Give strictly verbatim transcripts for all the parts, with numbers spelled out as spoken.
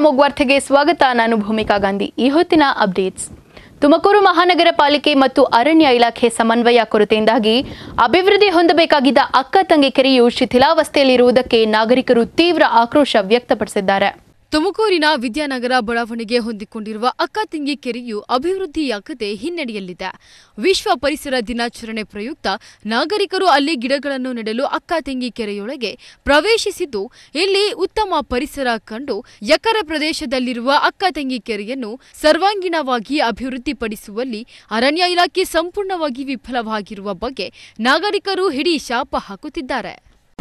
ಮೊಗ್ವಾರ್ತೆಗೆ ಸ್ವಾಗತ. ನಾನು ಭೂಮಿಕಾ ಗಾಂಧಿ. ಈ ಹೊತ್ತಿನ ಅಪ್ಡೇಟ್ಸ್. ತುಮಕೂರು ಮಹಾನಗರ ಪಾಲಿಕೆ ಮತ್ತು ಅರಣ್ಯ ಇಲಾಖೆ ಸಮನ್ವಯ ಕೊರತೆಯಿಂದಾಗಿ ಅಭಿವೃದ್ಧಿ ಹೊಂದಬೇಕಾಗಿದ್ದ ಅಕ್ಕ ತಂಗಿ ಕೆರೆಯು ಶಿಥಿಲಾವಸ್ಥೆಯಲ್ಲಿರುವುದಕ್ಕೆ ನಾಗರಿಕರು ತೀವ್ರ ಆಕ್ರೋಶ ವ್ಯಕ್ತಪಡಿಸಿದ್ದಾರೆ. ತುಮಕೂರಿನ ವಿದ್ಯಾನಗರ ಬಡಾವಣೆಗೆ ಹೊಂದಿಕೊಂಡಿರುವ ಅಕ್ಕತಂಗಿ ಕೆರೆಯು ಅಭಿವೃದ್ಧಿಯಾಗದೆ ಹಿನ್ನಡೆಯಲ್ಲಿದೆ. ವಿಶ್ವ ಪರಿಸರ ದಿನಾಚರಣೆ ಪ್ರಯುಕ್ತ ನಾಗರಿಕರು ಅಲ್ಲಿ ಗಿಡಗಳನ್ನು ನೆಡಲು ಅಕ್ಕತಂಗಿ ಕೆರೆಯೊಳಗೆ ಪ್ರವೇಶಿಸಿದ್ದು, ಇಲ್ಲಿ ಉತ್ತಮ ಪರಿಸರ ಕಂಡು ಎಕರೆ ಪ್ರದೇಶದಲ್ಲಿರುವ ಅಕ್ಕತಂಗಿ ಕೆರೆಯನ್ನು ಸರ್ವಾಂಗೀಣವಾಗಿ ಅಭಿವೃದ್ಧಿಪಡಿಸುವಲ್ಲಿ ಅರಣ್ಯ ಇಲಾಖೆ ಸಂಪೂರ್ಣವಾಗಿ ವಿಫಲವಾಗಿರುವ ಬಗ್ಗೆ ನಾಗರಿಕರು ಹಿಡಿ ಶಾಪ ಹಾಕುತ್ತಿದ್ದಾರೆ.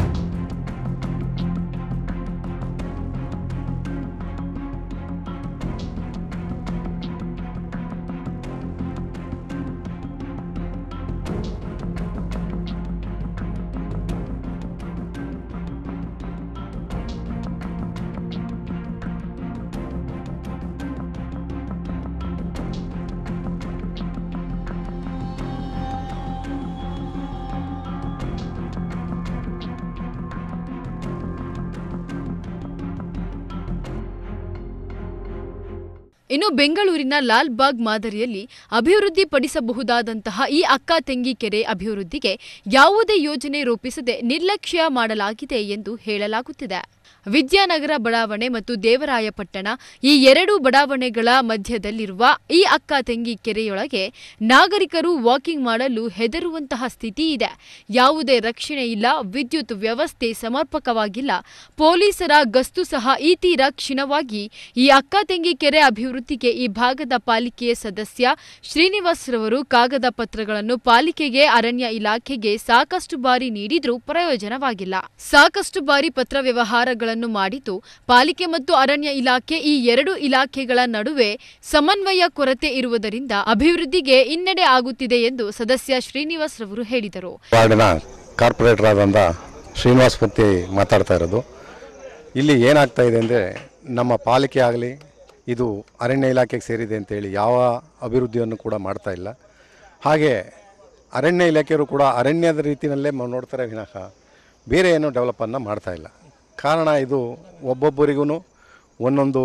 ಇನ್ನು ಬೆಂಗಳೂರಿನ ಲಾಲ್ಬಾಗ್ ಮಾದರಿಯಲ್ಲಿ ಅಭಿವೃದ್ಧಿಪಡಿಸಬಹುದಾದಂತಹ ಈ ಅಕ್ಕತಂಗಿ ಕೆರೆ ಅಭಿವೃದ್ಧಿಗೆ ಯಾವುದೇ ಯೋಜನೆ ರೂಪಿಸದೆ ನಿರ್ಲಕ್ಷ್ಯ ಮಾಡಲಾಗಿದೆ ಎಂದು ಹೇಳಲಾಗುತ್ತಿದೆ. ವಿದ್ಯಾನಗರ ಬಡಾವಣೆ ಮತ್ತು ದೇವರಾಯಪಟ್ಟಣ ಈ ಎರಡು ಬಡಾವಣೆಗಳ ಮಧ್ಯದಲ್ಲಿರುವ ಈ ಅಕ್ಕತಂಗಿ ಕೆರೆಯೊಳಗೆ ನಾಗರಿಕರು ವಾಕಿಂಗ್ ಮಾಡಲು ಹೆದರುವಂತಹ ಸ್ಥಿತಿ ಇದೆ. ಯಾವುದೇ ರಕ್ಷಣೆ ಇಲ್ಲ, ವಿದ್ಯುತ್ ವ್ಯವಸ್ಥೆ ಸಮರ್ಪಕವಾಗಿಲ್ಲ, ಪೊಲೀಸರ ಗಸ್ತು ಸಹ ಈ ತೀರ ಕ್ಷೀಣವಾಗಿ ಈ ಅಕ್ಕತಂಗಿ ಕೆರೆ ಅಭಿವೃದ್ಧಿಗೆ ಈ ಭಾಗದ ಪಾಲಿಕೆಯ ಸದಸ್ಯ ಶ್ರೀನಿವಾಸ್ ರವರು ಕಾಗದ ಪತ್ರಗಳನ್ನು ಪಾಲಿಕೆಗೆ, ಅರಣ್ಯ ಇಲಾಖೆಗೆ ಸಾಕಷ್ಟು ಬಾರಿ ನೀಡಿದ್ರೂ ಪ್ರಯೋಜನವಾಗಿಲ್ಲ. ಸಾಕಷ್ಟು ಬಾರಿ ಪತ್ರ ವ್ಯವಹಾರಗಳ ಮಾಡಿದ್ದು ಪಾಲಿಕೆ ಮತ್ತು ಅರಣ್ಯ ಇಲಾಖೆ ಈ ಎರಡು ಇಲಾಖೆಗಳ ನಡುವೆ ಸಮನ್ವಯ ಕೊರತೆ ಇರುವುದರಿಂದ ಅಭಿವೃದ್ಧಿಗೆ ಹಿನ್ನಡೆ ಆಗುತ್ತಿದೆ ಎಂದು ಸದಸ್ಯ ಶ್ರೀನಿವಾಸ್ ರವರು ಹೇಳಿದರು. ವಾರ್ಡಿನ ಕಾರ್ಪೊರೇಟರ್ ಆದಂತ ಶ್ರೀನಿವಾಸ್ ಮೂರ್ತಿ ಮಾತಾಡ್ತಾ ಇರೋದು. ಇಲ್ಲಿ ಏನಾಗ್ತಾ ಇದೆ ಅಂದರೆ, ನಮ್ಮ ಪಾಲಿಕೆ ಆಗಲಿ ಇದು ಅರಣ್ಯ ಇಲಾಖೆಗೆ ಸೇರಿದೆ ಅಂತೇಳಿ ಯಾವ ಅಭಿವೃದ್ಧಿಯನ್ನು ಕೂಡ ಮಾಡ್ತಾ ಇಲ್ಲ. ಹಾಗೆ ಅರಣ್ಯ ಇಲಾಖೆಯವರು ಕೂಡ ಅರಣ್ಯದ ರೀತಿಯಲ್ಲೇ ನೋಡ್ತಾರೆ ವಿನಃ ಬೇರೆ ಏನೂ ಡೆವಲಪನ್ನು ಮಾಡ್ತಾ ಇಲ್ಲ. ಕಾರಣ ಇದು ಒಬ್ಬೊಬ್ಬರಿಗೂ ಒಂದೊಂದು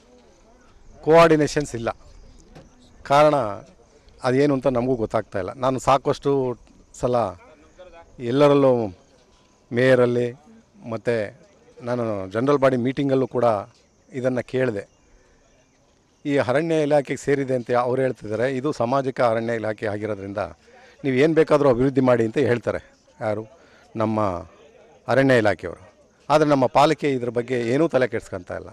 ಕೋಆರ್ಡಿನೇಷನ್ಸ್ ಇಲ್ಲ. ಕಾರಣ ಅದೇನು ಅಂತ ನಮಗೂ ಗೊತ್ತಾಗ್ತಾ ಇಲ್ಲ. ನಾನು ಸಾಕಷ್ಟು ಸಲ ಎಲ್ಲರಲ್ಲೂ, ಮೇಯರಲ್ಲಿ ಮತ್ತು ನಾನು ಜನರಲ್ ಬಾಡಿ ಮೀಟಿಂಗಲ್ಲೂ ಕೂಡ ಇದನ್ನು ಕೇಳಿದೆ. ಈ ಅರಣ್ಯ ಇಲಾಖೆಗೆ ಸೇರಿದೆ ಅಂತ ಅವ್ರು ಹೇಳ್ತಿದ್ದಾರೆ. ಇದು ಸಾಮಾಜಿಕ ಅರಣ್ಯ ಇಲಾಖೆ ಆಗಿರೋದ್ರಿಂದ ನೀವು ಏನು ಬೇಕಾದರೂ ಅಭಿವೃದ್ಧಿ ಮಾಡಿ ಅಂತ ಹೇಳ್ತಾರೆ. ಯಾರು? ನಮ್ಮ ಅರಣ್ಯ ಇಲಾಖೆಯವರು. ಆದರೆ ನಮ್ಮ ಪಾಲಿಕೆ ಇದ್ರ ಬಗ್ಗೆ ಏನೂ ತಲೆ ಕೆಡಿಸ್ಕೊಳ್ತಾ ಇಲ್ಲ.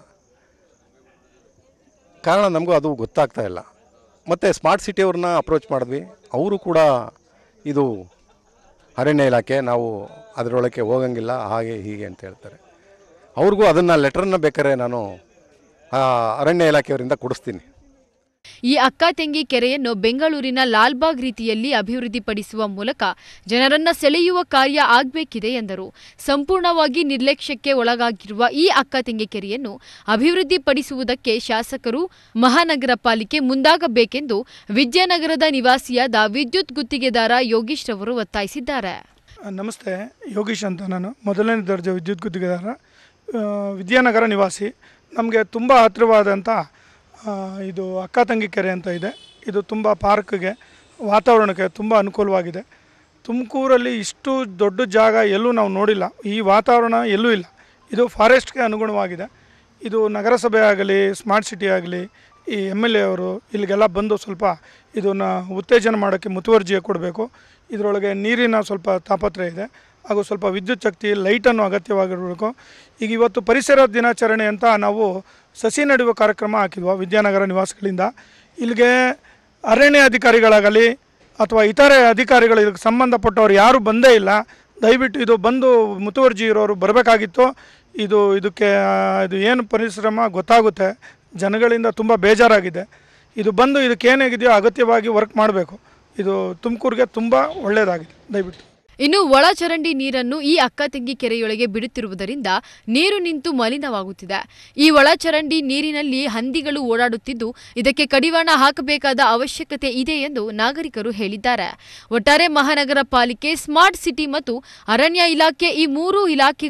ಕಾರಣ ನಮಗೂ ಅದು ಗೊತ್ತಾಗ್ತಾ ಇಲ್ಲ. ಮತ್ತು ಸ್ಮಾರ್ಟ್ ಸಿಟಿಯವ್ರನ್ನ ಅಪ್ರೋಚ್ ಮಾಡಿದ್ವಿ. ಅವರು ಕೂಡ ಇದು ಅರಣ್ಯ ಇಲಾಖೆ, ನಾವು ಅದರೊಳಗೆ ಹೋಗಂಗಿಲ್ಲ, ಹಾಗೆ ಹೀಗೆ ಅಂತ ಹೇಳ್ತಾರೆ. ಅವ್ರಿಗೂ ಅದನ್ನು ಲೆಟ್ರನ್ನ ಬೇಕಾದ್ರೆ ನಾನು ಅರಣ್ಯ ಇಲಾಖೆಯವರಿಂದ ಕೊಡಿಸ್ತೀನಿ. ಈ ಅಕ್ಕತಂಗಿ ಕೆರೆಯನ್ನು ಬೆಂಗಳೂರಿನ ಲಾಲ್ಬಾಗ್ ರೀತಿಯಲ್ಲಿ ಅಭಿವೃದ್ಧಿಪಡಿಸುವ ಮೂಲಕ ಜನರನ್ನ ಸೆಳೆಯುವ ಕಾರ್ಯ ಆಗಬೇಕಿದೆ ಎಂದರು. ಸಂಪೂರ್ಣವಾಗಿ ನಿರ್ಲಕ್ಷ್ಯಕ್ಕೆ ಒಳಗಾಗಿರುವ ಈ ಅಕ್ಕತಂಗಿ ಕೆರೆಯನ್ನು ಅಭಿವೃದ್ಧಿಪಡಿಸುವುದಕ್ಕೆ ಶಾಸಕರು, ಮಹಾನಗರ ಪಾಲಿಕೆ ಮುಂದಾಗಬೇಕೆಂದು ವಿದ್ಯಾನಗರದ ನಿವಾಸಿಯಾದ ವಿದ್ಯುತ್ ಗುತ್ತಿಗೆದಾರ ಯೋಗೀಶ್ ರವರು ಒತ್ತಾಯಿಸಿದ್ದಾರೆ. ನಮಸ್ತೆ, ಯೋಗೀಶ್ ಅಂತ. ನಾನು ಮೊದಲನೇ ದರ್ಜೆ ವಿದ್ಯುತ್ ಗುತ್ತಿಗೆದಾರ, ವಿದ್ಯಾನಗರ ನಿವಾಸಿ. ನಮಗೆ ತುಂಬ ಹತ್ತಿರವಾದಂಥ ಇದು ಅಕ್ಕತಂಗಿ ಕೆರೆ ಅಂತ ಇದೆ. ಇದು ತುಂಬ ಪಾರ್ಕ್ಗೆ, ವಾತಾವರಣಕ್ಕೆ ತುಂಬ ಅನುಕೂಲವಾಗಿದೆ. ತುಮಕೂರಲ್ಲಿ ಇಷ್ಟು ದೊಡ್ಡ ಜಾಗ ಎಲ್ಲೂ ನಾವು ನೋಡಿಲ್ಲ. ಈ ವಾತಾವರಣ ಎಲ್ಲೂ ಇಲ್ಲ. ಇದು ಫಾರೆಸ್ಟ್ಗೆ ಅನುಗುಣವಾಗಿದೆ. ಇದು ನಗರಸಭೆ ಆಗಲಿ, ಸ್ಮಾರ್ಟ್ ಸಿಟಿ ಆಗಲಿ, ಈ ಎಮ್ ಎಲ್ ಎ ಅವರು ಇಲ್ಲಿಗೆಲ್ಲ ಬಂದು ಸ್ವಲ್ಪ ಇದನ್ನು ಉತ್ತೇಜನ ಮಾಡೋಕ್ಕೆ ಮುತುವರ್ಜಿಯ ಕೊಡಬೇಕು. ಇದರೊಳಗೆ ನೀರಿನ ಸ್ವಲ್ಪ ತಾಪತ್ರೆ ಇದೆ, ಹಾಗೂ ಸ್ವಲ್ಪ ವಿದ್ಯುತ್ ಶಕ್ತಿ, ಲೈಟನ್ನು ಅಗತ್ಯವಾಗಿರಬೇಕು. ಈಗ ಇವತ್ತು ಪರಿಸರ ದಿನಾಚರಣೆ ಅಂತ ನಾವು ಸಸಿ ನೆಡುವ ಕಾರ್ಯಕ್ರಮ ಹಾಕಿದ್ವು ವಿದ್ಯಾನಗರ ನಿವಾಸಿಗಳಿಂದ. ಇಲ್ಲಿಗೆ ಅರಣ್ಯ ಅಧಿಕಾರಿಗಳಾಗಲಿ ಅಥವಾ ಇತರೆ ಅಧಿಕಾರಿಗಳು ಇದಕ್ಕೆ ಸಂಬಂಧಪಟ್ಟವರು ಯಾರೂ ಬಂದೇ ಇಲ್ಲ. ದಯವಿಟ್ಟು ಇದು ಬಂದು ಮುತುವರ್ಜಿ ಇರೋರು ಬರಬೇಕಾಗಿತ್ತು. ಇದು ಇದಕ್ಕೆ ಇದು ಏನು ಪರಿಶ್ರಮ ಗೊತ್ತಾಗುತ್ತೆ. ಜನಗಳಿಂದ ತುಂಬ ಬೇಜಾರಾಗಿದೆ. ಇದು ಬಂದು ಇದಕ್ಕೆ ಏನಾಗಿದೆಯೋ ಅಗತ್ಯವಾಗಿ ವರ್ಕ್ ಮಾಡಬೇಕು. ಇದು ತುಮಕೂರಿಗೆ ತುಂಬ ಒಳ್ಳೆಯದಾಗಿದೆ. ದಯವಿಟ್ಟು ಇನ್ನು ಒಳಚರಂಡಿ ನೀರನ್ನು ಈ ಅಕ್ಕತಂಗಿ ಕೆರೆಯೊಳಗೆ ಬಿಡುತ್ತಿರುವುದರಿಂದ ನೀರು ನಿಂತು ಮಲಿನವಾಗುತ್ತಿದೆ. ಈ ಒಳಚರಂಡಿ ನೀರಿನಲ್ಲಿ ಹಂದಿಗಳು ಓಡಾಡುತ್ತಿದ್ದು, ಇದಕ್ಕೆ ಕಡಿವಾಣ ಹಾಕಬೇಕಾದ ಅವಶ್ಯಕತೆ ಇದೆ ಎಂದು ನಾಗರಿಕರು ಹೇಳಿದ್ದಾರೆ. ಒಟ್ಟಾರೆ ಮಹಾನಗರ ಪಾಲಿಕೆ, ಸ್ಮಾರ್ಟ್ ಸಿಟಿ ಮತ್ತು ಅರಣ್ಯ ಇಲಾಖೆ ಈ ಮೂರು ಇಲಾಖೆಗಳು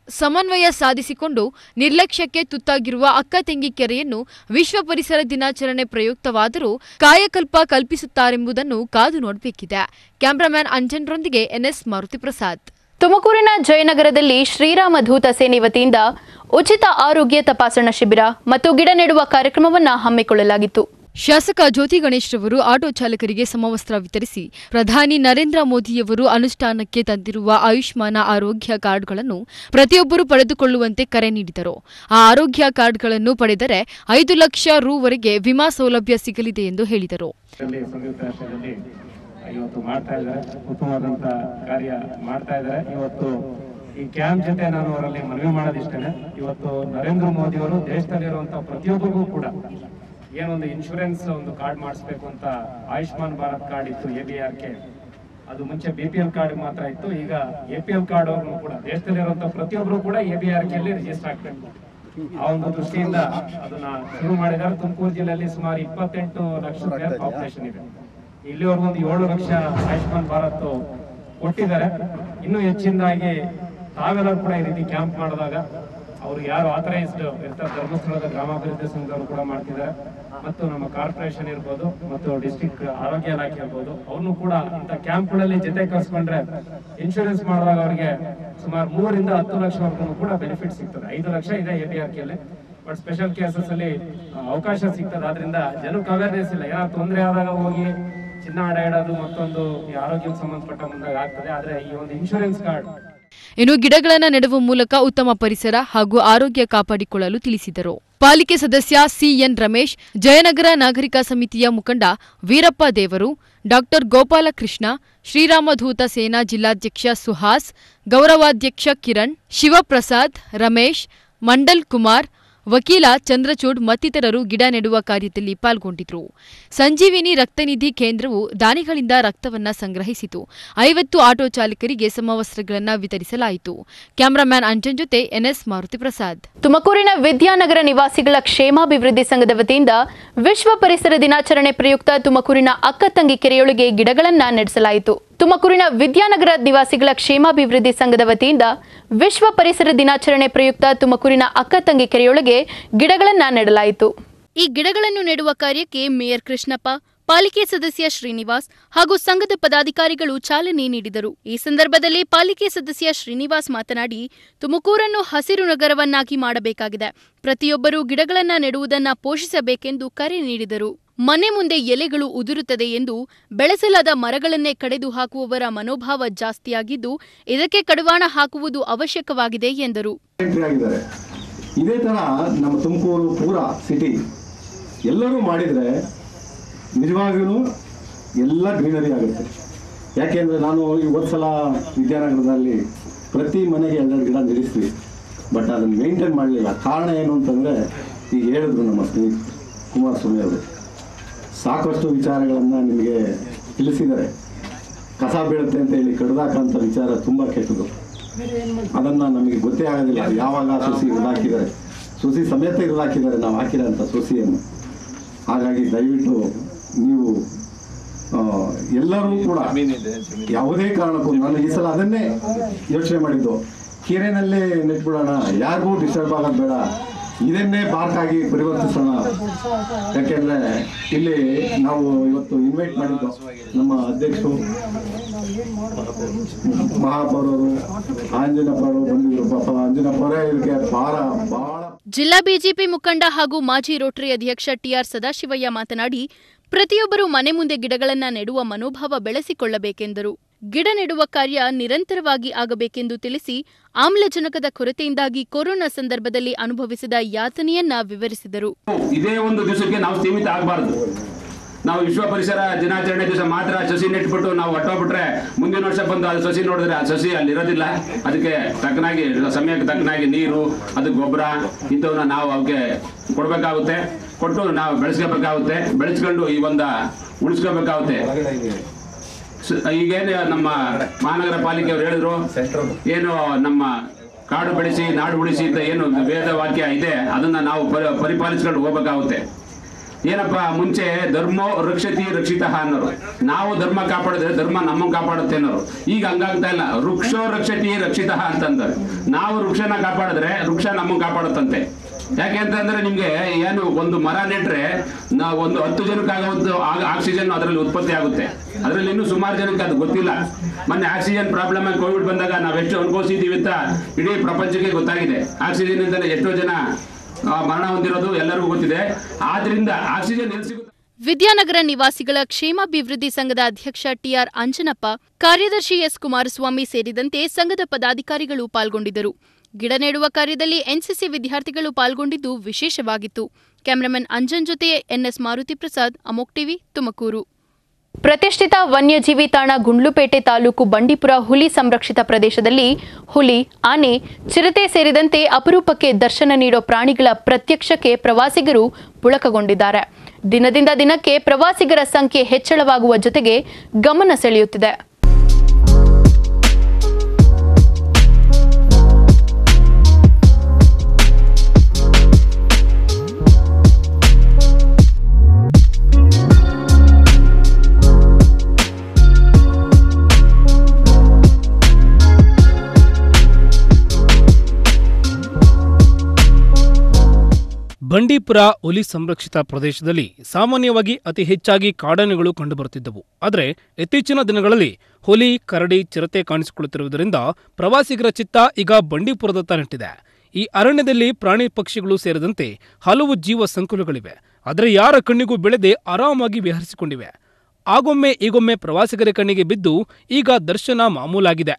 ಸಮನ್ವಯ ಸಾಧಿಸಿಕೊಂಡು ನಿರ್ಲಕ್ಷ್ಯಕ್ಕೆ ತುತ್ತಾಗಿರುವ ಅಕ್ಕ ತಂಗಿ ಕೆರೆಯನ್ನು ವಿಶ್ವ ಪರಿಸರ ದಿನಾಚರಣೆ ಪ್ರಯುಕ್ತವಾದರೂ ಕಾಯಕಲ್ಪ ಕಲ್ಪಿಸುತ್ತಾರೆಂಬುದನ್ನು ಕಾದು ನೋಡಬೇಕಿದೆ. ಕ್ಯಾಮರಾಮ್ಯಾನ್ ಅಂಜನ್ರೊಂದಿಗೆ ಎನ್ಎಸ್ ಮಾರುತಿ ಪ್ರಸಾದ್. ತುಮಕೂರಿನ ಜಯನಗರದಲ್ಲಿ ಶ್ರೀರಾಮ ದೂತ ಸೇನೆ ವತಿಯಿಂದ ಉಚಿತ ಆರೋಗ್ಯ ತಪಾಸಣಾ ಶಿಬಿರ ಮತ್ತು ಗಿಡ ನೆಡುವ ಕಾರ್ಯಕ್ರಮವನ್ನು ಹಮ್ಮಿಕೊಳ್ಳಲಾಗಿತ್ತು. ಶಾಸಕ ಜ್ಯೋತಿ ಗಣೇಶ್ ರವರು ಆಟೋ ಚಾಲಕರಿಗೆ ಸಮವಸ್ತ್ರ ವಿತರಿಸಿ ಪ್ರಧಾನಿ ನರೇಂದ್ರ ಮೋದಿಯವರು ಅನುಷ್ಠಾನಕ್ಕೆ ತಂದಿರುವ ಆಯುಷ್ಮಾನ ಆರೋಗ್ಯ ಕಾರ್ಡ್ಗಳನ್ನು ಪ್ರತಿಯೊಬ್ಬರು ಪಡೆದುಕೊಳ್ಳುವಂತೆ ಕರೆ ನೀಡಿದರು. ಆ ಆರೋಗ್ಯ ಕಾರ್ಡ್ಗಳನ್ನು ಪಡೆದರೆ ಐದು ಲಕ್ಷ ರೂವರೆಗೆ ವಿಮಾ ಸೌಲಭ್ಯ ಸಿಗಲಿದೆ ಎಂದು ಹೇಳಿದರು. ಇವತ್ತು ಮಾಡ್ತಾ ಇದ್ದಾರೆ, ಉತ್ತಮವಾದಂತ ಕಾರ್ಯ ಮಾಡ್ತಾ ಇದ್ದಾರೆ. ಇವತ್ತು ಈ ಕ್ಯಾಂಪ್ ಜೊತೆ ನಾನು ಅವರಲ್ಲಿ ಮನವಿ ಮಾಡೋದಿಷ್ಟೇನೆ, ಇವತ್ತು ನರೇಂದ್ರ ಮೋದಿ ಅವರು ದೇಶದಲ್ಲಿರುವಂತಹ ಪ್ರತಿಯೊಬ್ಬರಿಗೂ ಕೂಡ ಏನೊಂದು ಇನ್ಶೂರೆನ್ಸ್ ಒಂದು ಕಾರ್ಡ್ ಮಾಡಿಸ್ಬೇಕು ಅಂತ ಆಯುಷ್ಮಾನ್ ಭಾರತ್ ಕಾರ್ಡ್ ಇತ್ತು, ಎ ಬಿ ಆರ್ ಕೆ, ಅದು ಮುಂಚೆ ಬಿ ಪಿ ಎಲ್ ಕಾರ್ಡ್ ಮಾತ್ರ ಇತ್ತು. ಈಗ ಎ ಪಿ ಎಲ್ ಕಾರ್ಡ್ ಅವ್ರನ್ನು ಕೂಡ ದೇಶದಲ್ಲಿರುವಂತಹ ಪ್ರತಿಯೊಬ್ಬರು ಕೂಡ ಎ ಬಿ ಆರ್ ಕೆ ಅಲ್ಲಿ ರಿಜಿಸ್ಟರ್ ಆಗ್ಬೇಕು. ಆ ಒಂದು ದೃಷ್ಟಿಯಿಂದ ಅದನ್ನ ಶುರು ಮಾಡಿದ್ದಾರೆ. ತುಮಕೂರು ಜಿಲ್ಲೆಯಲ್ಲಿ ಸುಮಾರು ಇಪ್ಪತ್ತೆಂಟು ಲಕ್ಷ ಪಾಪ್ಯುಲೇಷನ್ ಇದೆ. ಇಲ್ಲಿವರೆಗೂ ಒಂದು ಏಳು ಲಕ್ಷ ಆಯುಷ್ಮಾನ್ ಭಾರತ್ ಕೊಟ್ಟಿದ್ದಾರೆ. ಇನ್ನೂ ಹೆಚ್ಚಿನದಾಗಿ ತಾವೆಲ್ಲರೂ ಕೂಡ ಈ ರೀತಿ ಕ್ಯಾಂಪ್ ಮಾಡಿದಾಗ ಅವರು ಯಾರು ಆಥರೈಸ್ಡ್ ಇರ್ತಾರೆ, ಧರ್ಮಸ್ಥಳದ ಗ್ರಾಮಾಭಿವೃದ್ಧಿ ಸಂಘದವರು ಕೂಡ ಮಾಡ್ತಿದ್ದಾರೆ, ಮತ್ತು ನಮ್ಮ ಕಾರ್ಪೊರೇಷನ್ ಇರ್ಬೋದು ಮತ್ತು ಡಿಸ್ಟ್ರಿಕ್ಟ್ ಆರೋಗ್ಯ ಇಲಾಖೆ ಇರ್ಬೋದು, ಅವ್ರನ್ನು ಕೂಡ ಇಂಥ ಕ್ಯಾಂಪ್ಗಳಲ್ಲಿ ಜೊತೆ ಕರ್ಸ್ಕೊಂಡ್ರೆ ಇನ್ಶೂರೆನ್ಸ್ ಮಾಡಿದಾಗ ಅವರಿಗೆ ಸುಮಾರು ಮೂರರಿಂದ ಹತ್ತು ಲಕ್ಷವರೆಗೂ ಕೂಡ ಬೆನಿಫಿಟ್ ಸಿಗ್ತದೆ. ಐದು ಲಕ್ಷ ಇದೆ ಎ ಬಿ ಆರ್ ಕೆಲ್ಲಿ, ಬಟ್ ಸ್ಪೆಷಲ್ ಕೇಸಸ್ ಅಲ್ಲಿ ಅವಕಾಶ ಸಿಗ್ತದೆ. ಆದ್ರಿಂದ ಜನಕ್ಕೆ ಅವೇರ್ನೆಸ್ ಇಲ್ಲ, ಏನಾದ್ರು ತೊಂದರೆ ಆದಾಗ ಹೋಗಿ ಚಿನ್ನ ಅಡ ಇಡೋದು ಮತ್ತೊಂದು ಆರೋಗ್ಯಕ್ಕೆ ಸಂಬಂಧಪಟ್ಟ ಮುಂದಾಗ ಆಗ್ತದೆ. ಆದ್ರೆ ಈ ಒಂದು ಇನ್ಶೂರೆನ್ಸ್ ಕಾರ್ಡ್ ಇನ್ನು ಗಿಡಗಳನ್ನು ನೆಡುವ ಮೂಲಕ ಉತ್ತಮ ಪರಿಸರ ಹಾಗೂ ಆರೋಗ್ಯ ಕಾಪಾಡಿಕೊಳ್ಳಲು ತಿಳಿಸಿದರು. ಪಾಲಿಕೆ ಸದಸ್ಯ ಸಿಎನ್ ರಮೇಶ್, ಜಯನಗರ ನಾಗರಿಕ ಸಮಿತಿಯ ಮುಖಂಡ ವೀರಪ್ಪ ದೇವರು, ಡಾಕ್ಟರ್ ಗೋಪಾಲಕೃಷ್ಣ, ಶ್ರೀರಾಮಧೂತ ಸೇನಾ ಜಿಲ್ಲಾಧ್ಯಕ್ಷ ಸುಹಾಸ್, ಗೌರವಾಧ್ಯಕ್ಷ ಕಿರಣ್, ಶಿವಪ್ರಸಾದ್, ರಮೇಶ್, ಮಂಡಲ್ ಕುಮಾರ್, ವಕೀಲ ಚಂದ್ರಚೂಡ್ ಮತ್ತಿತರರು ಗಿಡ ನೆಡುವ ಕಾರ್ಯದಲ್ಲಿ ಪಾಲ್ಗೊಂಡಿದ್ದರು. ಸಂಜೀವಿನಿ ರಕ್ತನಿಧಿ ಕೇಂದ್ರವು ದಾನಿಗಳಿಂದ ರಕ್ತವನ್ನ ಸಂಗ್ರಹಿಸಿತು. ಐವತ್ತು ಆಟೋ ಚಾಲಕರಿಗೆ ಸಮವಸ್ತ್ರಗಳನ್ನು ವಿತರಿಸಲಾಯಿತು. ಕ್ಯಾಮರಾಮ್ಯಾನ್ ಅಂಜನ್ ಜೊತೆ ಎನ್ಎಸ್ ಮಾರುತಿ ಪ್ರಸಾದ್. ತುಮಕೂರಿನ ವಿದ್ಯಾನಗರ ನಿವಾಸಿಗಳ ಕ್ಷೇಮಾಭಿವೃದ್ಧಿ ಸಂಘದ ವತಿಯಿಂದ ವಿಶ್ವ ಪರಿಸರ ದಿನಾಚರಣೆ ಪ್ರಯುಕ್ತ ತುಮಕೂರಿನ ಅಕ್ಕ ತಂಗಿ ಕೆರೆಯೊಳಗೆ ಗಿಡಗಳನ್ನು ನೆಡೆಸಲಾಯಿತು. ತುಮಕೂರಿನ ವಿದ್ಯಾನಗರ ನಿವಾಸಿಗಳ ಕ್ಷೇಮಾಭಿವೃದ್ಧಿ ಸಂಘದ ವತಿಯಿಂದ ವಿಶ್ವ ಪರಿಸರ ದಿನಾಚರಣೆ ಪ್ರಯುಕ್ತ ತುಮಕೂರಿನ ಅಕ್ಕ ತಂಗಿ ಕೆರೆಯೊಳಗೆ ಗಿಡಗಳನ್ನು ನೆಡಲಾಯಿತು. ಈ ಗಿಡಗಳನ್ನು ನೆಡುವ ಕಾರ್ಯಕ್ಕೆ ಮೇಯರ್ ಕೃಷ್ಣಪ್ಪ, ಪಾಲಿಕೆ ಸದಸ್ಯ ಶ್ರೀನಿವಾಸ್ ಹಾಗೂ ಸಂಘದ ಪದಾಧಿಕಾರಿಗಳು ಚಾಲನೆ ನೀಡಿದರು. ಈ ಸಂದರ್ಭದಲ್ಲಿ ಪಾಲಿಕೆ ಸದಸ್ಯ ಶ್ರೀನಿವಾಸ್ ಮಾತನಾಡಿ, ತುಮಕೂರನ್ನು ಹಸಿರು ನಗರವನ್ನಾಗಿ ಮಾಡಬೇಕಾಗಿದೆ. ಪ್ರತಿಯೊಬ್ಬರೂ ಗಿಡಗಳನ್ನು ನೆಡುವುದನ್ನು ಪೋಷಿಸಬೇಕೆಂದು ಕರೆ ನೀಡಿದರು. ಮನೆ ಮುಂದೆ ಎಲೆಗಳು ಉದುರುತ್ತದೆ ಎಂದು ಬೆಳೆಸಲಾದ ಮರಗಳನ್ನೇ ಕಡಿದು ಹಾಕುವವರ ಮನೋಭಾವ ಜಾಸ್ತಿಯಾಗಿದ್ದು, ಇದಕ್ಕೆ ಕಡಿವಾಣ ಹಾಕುವುದು ಅವಶ್ಯಕವಾಗಿದೆ ಎಂದರು. ಇದೇ ತರ ನಮ್ಮ ತುಮಕೂರು ಪೂರ ಸಿಟಿ ಎಲ್ಲರೂ ಮಾಡಿದ್ರೆ ನಿಜವಾಗ್ಲೂ ಎಲ್ಲ ಗ್ರೀನರಿ ಆಗುತ್ತೆ. ಯಾಕೆಂದ್ರೆ ನಾನು ಇವತ್ತು ಸಲ ವಿದ್ಯಾನಗರದಲ್ಲಿ ಪ್ರತಿ ಮನೆಗೆ ಎರಡೆರಡು ಗಿಡ ನೆಡೆಸ್ತೀವಿ, ಬಟ್ ಅದನ್ನು ಮೇಂಟೈನ್ ಮಾಡಲಿಲ್ಲ. ಕಾರಣ ಏನು ಅಂತಂದರೆ ಈಗ ಹೇಳಿದ್ರು ನಮ್ಮ ಸ್ನೇಹಿತ ಕುಮಾರಸ್ವಾಮಿ ಅವರು ಸಾಕಷ್ಟು ವಿಚಾರಗಳನ್ನು ನಿಮಗೆ ತಿಳಿಸಿದ್ದಾರೆ. ಕಸ ಬೀಳುತ್ತೆ ಅಂತ ಹೇಳಿ ಕಡ್ದಾಕಂಥ ವಿಚಾರ ತುಂಬ ಕೆಟ್ಟದು. ಅದನ್ನು ನಮಗೆ ಗೊತ್ತೇ ಆಗೋದಿಲ್ಲ. ಯಾವಾಗ ಸೊಸಿ ಇದಾಕಿದ್ದಾರೆ, ಸೊಸಿ ಸಮೇತ ಇದಾಕಿದ್ದಾರೆ ನಾವು ಹಾಕಿರೋಂಥ ಸೊಸಿಯನ್ನು. ಹಾಗಾಗಿ ದಯವಿಟ್ಟು ನೀವು ಎಲ್ಲರೂ ಕೂಡ ಯಾವುದೇ ಕಾರಣಕ್ಕೂ, ನಾನು ಈ ಸಲ ಅದನ್ನೇ ಯೋಚನೆ ಮಾಡಿದ್ದು, ಕೆರೆನಲ್ಲೇ ನೆಟ್ಬಿಡೋಣ, ಯಾರಿಗೂ ಡಿಸ್ಟರ್ಬ್ ಆಗೋದು ಬೇಡ, ಇದನ್ನೇ ಪಾರ್ಕಾಗಿ ಪರಿವರ್ತಿಸೋಣ. ಯಾಕೆಂದ್ರೆ ಇಲ್ಲಿ ನಾವು ಇವತ್ತು ಇನ್ವೈಟ್ ಮಾಡಿದ್ದು ನಮ್ಮ ಅಧ್ಯಕ್ಷರು ಮಹಾಪೌರರು ಆಂಜನಪ್ಪರು ಬಂದಿದ್ರು. ಪಾಪ ಆಂಜನಪ್ಪರೇ ಇದಕ್ಕೆ ಭಾರ ಬಹಳ. ಜಿಲ್ಲಾ ಬಿಜೆಪಿ ಮುಖಂಡ ಹಾಗೂ ಮಾಜಿ ರೋಟರಿ ಅಧ್ಯಕ್ಷ ಟಿಆರ್ ಸದಾಶಿವಯ್ಯ ಮಾತನಾಡಿ, ಪ್ರತಿಯೊಬ್ಬರೂ ಮನೆ ಮುಂದೆ ಗಿಡಗಳನ್ನು ನೆಡುವ ಮನೋಭಾವ ಬೆಳೆಸಿಕೊಳ್ಳಬೇಕೆಂದರು. ಗಿಡ ನೆಡುವ ಕಾರ್ಯ ನಿರಂತರವಾಗಿ ಆಗಬೇಕೆಂದು ತಿಳಿಸಿ, ಆಮ್ಲಜನಕದ ಕೊರತೆಯಿಂದಾಗಿ ಕೊರೋನಾ ಸಂದರ್ಭದಲ್ಲಿ ಅನುಭವಿಸಿದ ಯಾತನೆಯನ್ನ ವಿವರಿಸಿದರು. ಇದೇ ಒಂದು ದಿವಸಕ್ಕೆ ನಾವು ಸೀಮಿತ ಆಗಬಾರದು. ನಾವು ವಿಶ್ವ ಪರಿಸರ ದಿನಾಚರಣೆ ದಿವಸ ಮಾತ್ರ ಸಸಿ ನೆಟ್ಬಿಟ್ಟು ನಾವು ಹೊಟ್ಟೋಗ್ಬಿಟ್ರೆ ಮುಂದಿನ ವರ್ಷ ಬಂದು ಅದು ಸಸಿ ನೋಡಿದ್ರೆ ಆ ಸಸಿ ಅಲ್ಲಿ ಇರೋದಿಲ್ಲ. ಅದಕ್ಕೆ ತಕ್ಕನಾಗಿ ಸಮಯಕ್ಕೆ ತಕ್ಕನಾಗಿ ನೀರು, ಅದು ಗೊಬ್ಬರ ಇಂಥವನ್ನ ನಾವು ಅವಕ್ಕೆ ಕೊಡಬೇಕಾಗುತ್ತೆ. ಕೊಟ್ಟು ನಾವು ಬೆಳೆಸ್ಕೋಬೇಕಾಗುತ್ತೆ. ಬೆಳೆಸ್ಕೊಂಡು ಈ ಒಂದು ಉಳಿಸ್ಕೋಬೇಕಾಗುತ್ತೆ. ಈಗೇನು ನಮ್ಮ ಮಹಾನಗರ ಪಾಲಿಕೆಯವರು ಹೇಳಿದ್ರು, ಏನು ನಮ್ಮ ಕಾಡು ಬೆಳೆಸಿ ನಾಡು ಉಳಿಸಿ ಅಂತ ಏನು ವೇದ ವಾಕ್ಯ ಇದೆ, ಅದನ್ನ ನಾವು ಪರಿಪಾಲಿಸ್ಕೊಂಡು ಹೋಗ್ಬೇಕಾಗುತ್ತೆ. ಏನಪ್ಪ ಮುಂಚೆ ಧರ್ಮೋ ರಕ್ಷತಿ ರಕ್ಷಿತ ಅನ್ನೋರು, ನಾವು ಧರ್ಮ ಕಾಪಾಡಿದ್ರೆ ಧರ್ಮ ನಮ್ಮನ್ನು ಕಾಪಾಡುತ್ತೆ ಅನ್ನೋರು. ಈಗ ಹಂಗಾಗ್ತಾ ಇಲ್ಲ, ವೃಕ್ಷೋ ರಕ್ಷತಿ ರಕ್ಷಿತ ಅಂತಂತಾರೆ. ನಾವು ವೃಕ್ಷನ ಕಾಪಾಡಿದ್ರೆ ವೃಕ್ಷ ನಮ್ಮನ್ನು ಕಾಪಾಡುತ್ತಂತೆ. ಯಾಕೆ ಅಂತಂದ್ರೆ ನಿಮ್ಗೆ ಏನು ಒಂದು ಮರ ನೆಟ್ರೆ ನಾವು ಒಂದು ಹತ್ತು ಜನಕ್ಕಾಗುವಂತ ಆಕ್ಸಿಜನ್ ಅದರಲ್ಲಿ ಉತ್ಪತ್ತಿ ಆಗುತ್ತೆ. ಅದರಲ್ಲಿ ಇನ್ನೂ ಸುಮಾರು ಜನಕ್ಕೆ ಅದು ಗೊತ್ತಿಲ್ಲ. ಮೊನ್ನೆ ಆಕ್ಸಿಜನ್ ಪ್ರಾಬ್ಲಮ್ ಆಗಿ ಕೋವಿಡ್ ಬಂದಾಗ ನಾವೆಷ್ಟು ಅನುಭವಿಸಿದೀವಿ ಅಂತ ಇಡೀ ಪ್ರಪಂಚಕ್ಕೆ ಗೊತ್ತಾಗಿದೆ. ಆಕ್ಸಿಜನ್ ಇಂದಲೇ ಎಷ್ಟೋ ಜನ ಮರಣ ಹೊಂದಿರೋದು ಎಲ್ಲರಿಗೂ ಗೊತ್ತಿದೆ. ಆದ್ರಿಂದ ಆಕ್ಸಿಜನ್ ಎಲ್ಲಿ ಸಿಗುತ್ತೆ? ವಿದ್ಯಾನಗರ ನಿವಾಸಿಗಳ ಕ್ಷೇಮಾಭಿವೃದ್ಧಿ ಸಂಘದ ಅಧ್ಯಕ್ಷ ಟಿಆರ್ ಅಂಜನಪ್ಪ, ಕಾರ್ಯದರ್ಶಿ ಎಸ್ ಕುಮಾರಸ್ವಾಮಿ ಸೇರಿದಂತೆ ಸಂಘದ ಪದಾಧಿಕಾರಿಗಳು ಪಾಲ್ಗೊಂಡಿದ್ದರು. ಗಿಡ ನೆಡುವ ಕಾರ್ಯದಲ್ಲಿ ಎನ್ಸಿಸಿ ವಿದ್ಯಾರ್ಥಿಗಳು ಪಾಲ್ಗೊಂಡಿದ್ದು ವಿಶೇಷವಾಗಿತ್ತು. ಕ್ಯಾಮರಾಮನ್ ಅಂಜನ್ ಜೊತೆ ಎನ್ಎಸ್ ಮಾರುತಿ ಪ್ರಸಾದ್, ಅಮೋಕ್ ಟಿವಿ, ತುಮಕೂರು. ಪ್ರತಿಷ್ಠಿತ ವನ್ಯಜೀವಿ ತಾಣ ಗುಂಡ್ಲುಪೇಟೆ ತಾಲೂಕು ಬಂಡೀಪುರ ಹುಲಿ ಸಂರಕ್ಷಿತ ಪ್ರದೇಶದಲ್ಲಿ ಹುಲಿ, ಆನೆ, ಚಿರತೆ ಸೇರಿದಂತೆ ಅಪರೂಪಕ್ಕೆ ದರ್ಶನ ನೀಡೋ ಪ್ರಾಣಿಗಳ ಪ್ರತ್ಯಕ್ಷಕ್ಕೆ ಪ್ರವಾಸಿಗರು ಪುಳಕಗೊಂಡಿದ್ದಾರೆ. ದಿನದಿಂದ ದಿನಕ್ಕೆ ಪ್ರವಾಸಿಗರ ಸಂಖ್ಯೆ ಹೆಚ್ಚಳವಾಗುವ ಜೊತೆಗೆ ಗಮನ ಸೆಳೆಯುತ್ತಿದೆ. ಬಂಡೀಪುರ ಹುಲಿ ಸಂರಕ್ಷಿತ ಪ್ರದೇಶದಲ್ಲಿ ಸಾಮಾನ್ಯವಾಗಿ ಅತಿ ಹೆಚ್ಚಾಗಿ ಕಾಡಾನೆಗಳು ಕಂಡುಬರುತ್ತಿದ್ದವು. ಆದರೆ ಇತ್ತೀಚಿನ ದಿನಗಳಲ್ಲಿ ಹುಲಿ, ಕರಡಿ, ಚಿರತೆ ಕಾಣಿಸಿಕೊಳ್ಳುತ್ತಿರುವುದರಿಂದ ಪ್ರವಾಸಿಗರ ಚಿತ್ತ ಈಗ ಬಂಡೀಪುರದತ್ತ ನೆಟ್ಟಿದೆ. ಈ ಅರಣ್ಯದಲ್ಲಿ ಪ್ರಾಣಿ ಪಕ್ಷಿಗಳು ಸೇರಿದಂತೆ ಹಲವು ಜೀವ ಸಂಕುಲಗಳಿವೆ. ಆದರೆ ಯಾರ ಕಣ್ಣಿಗೂ ಬೆಳೆದೇ ಆರಾಮಾಗಿ ವಿಹರಿಸಿಕೊಂಡಿವೆ. ಆಗೊಮ್ಮೆ ಈಗೊಮ್ಮೆ ಪ್ರವಾಸಿಗರ ಕಣ್ಣಿಗೆ ಬಿದ್ದು ಈಗ ದರ್ಶನ ಮಾಮೂಲಾಗಿದೆ.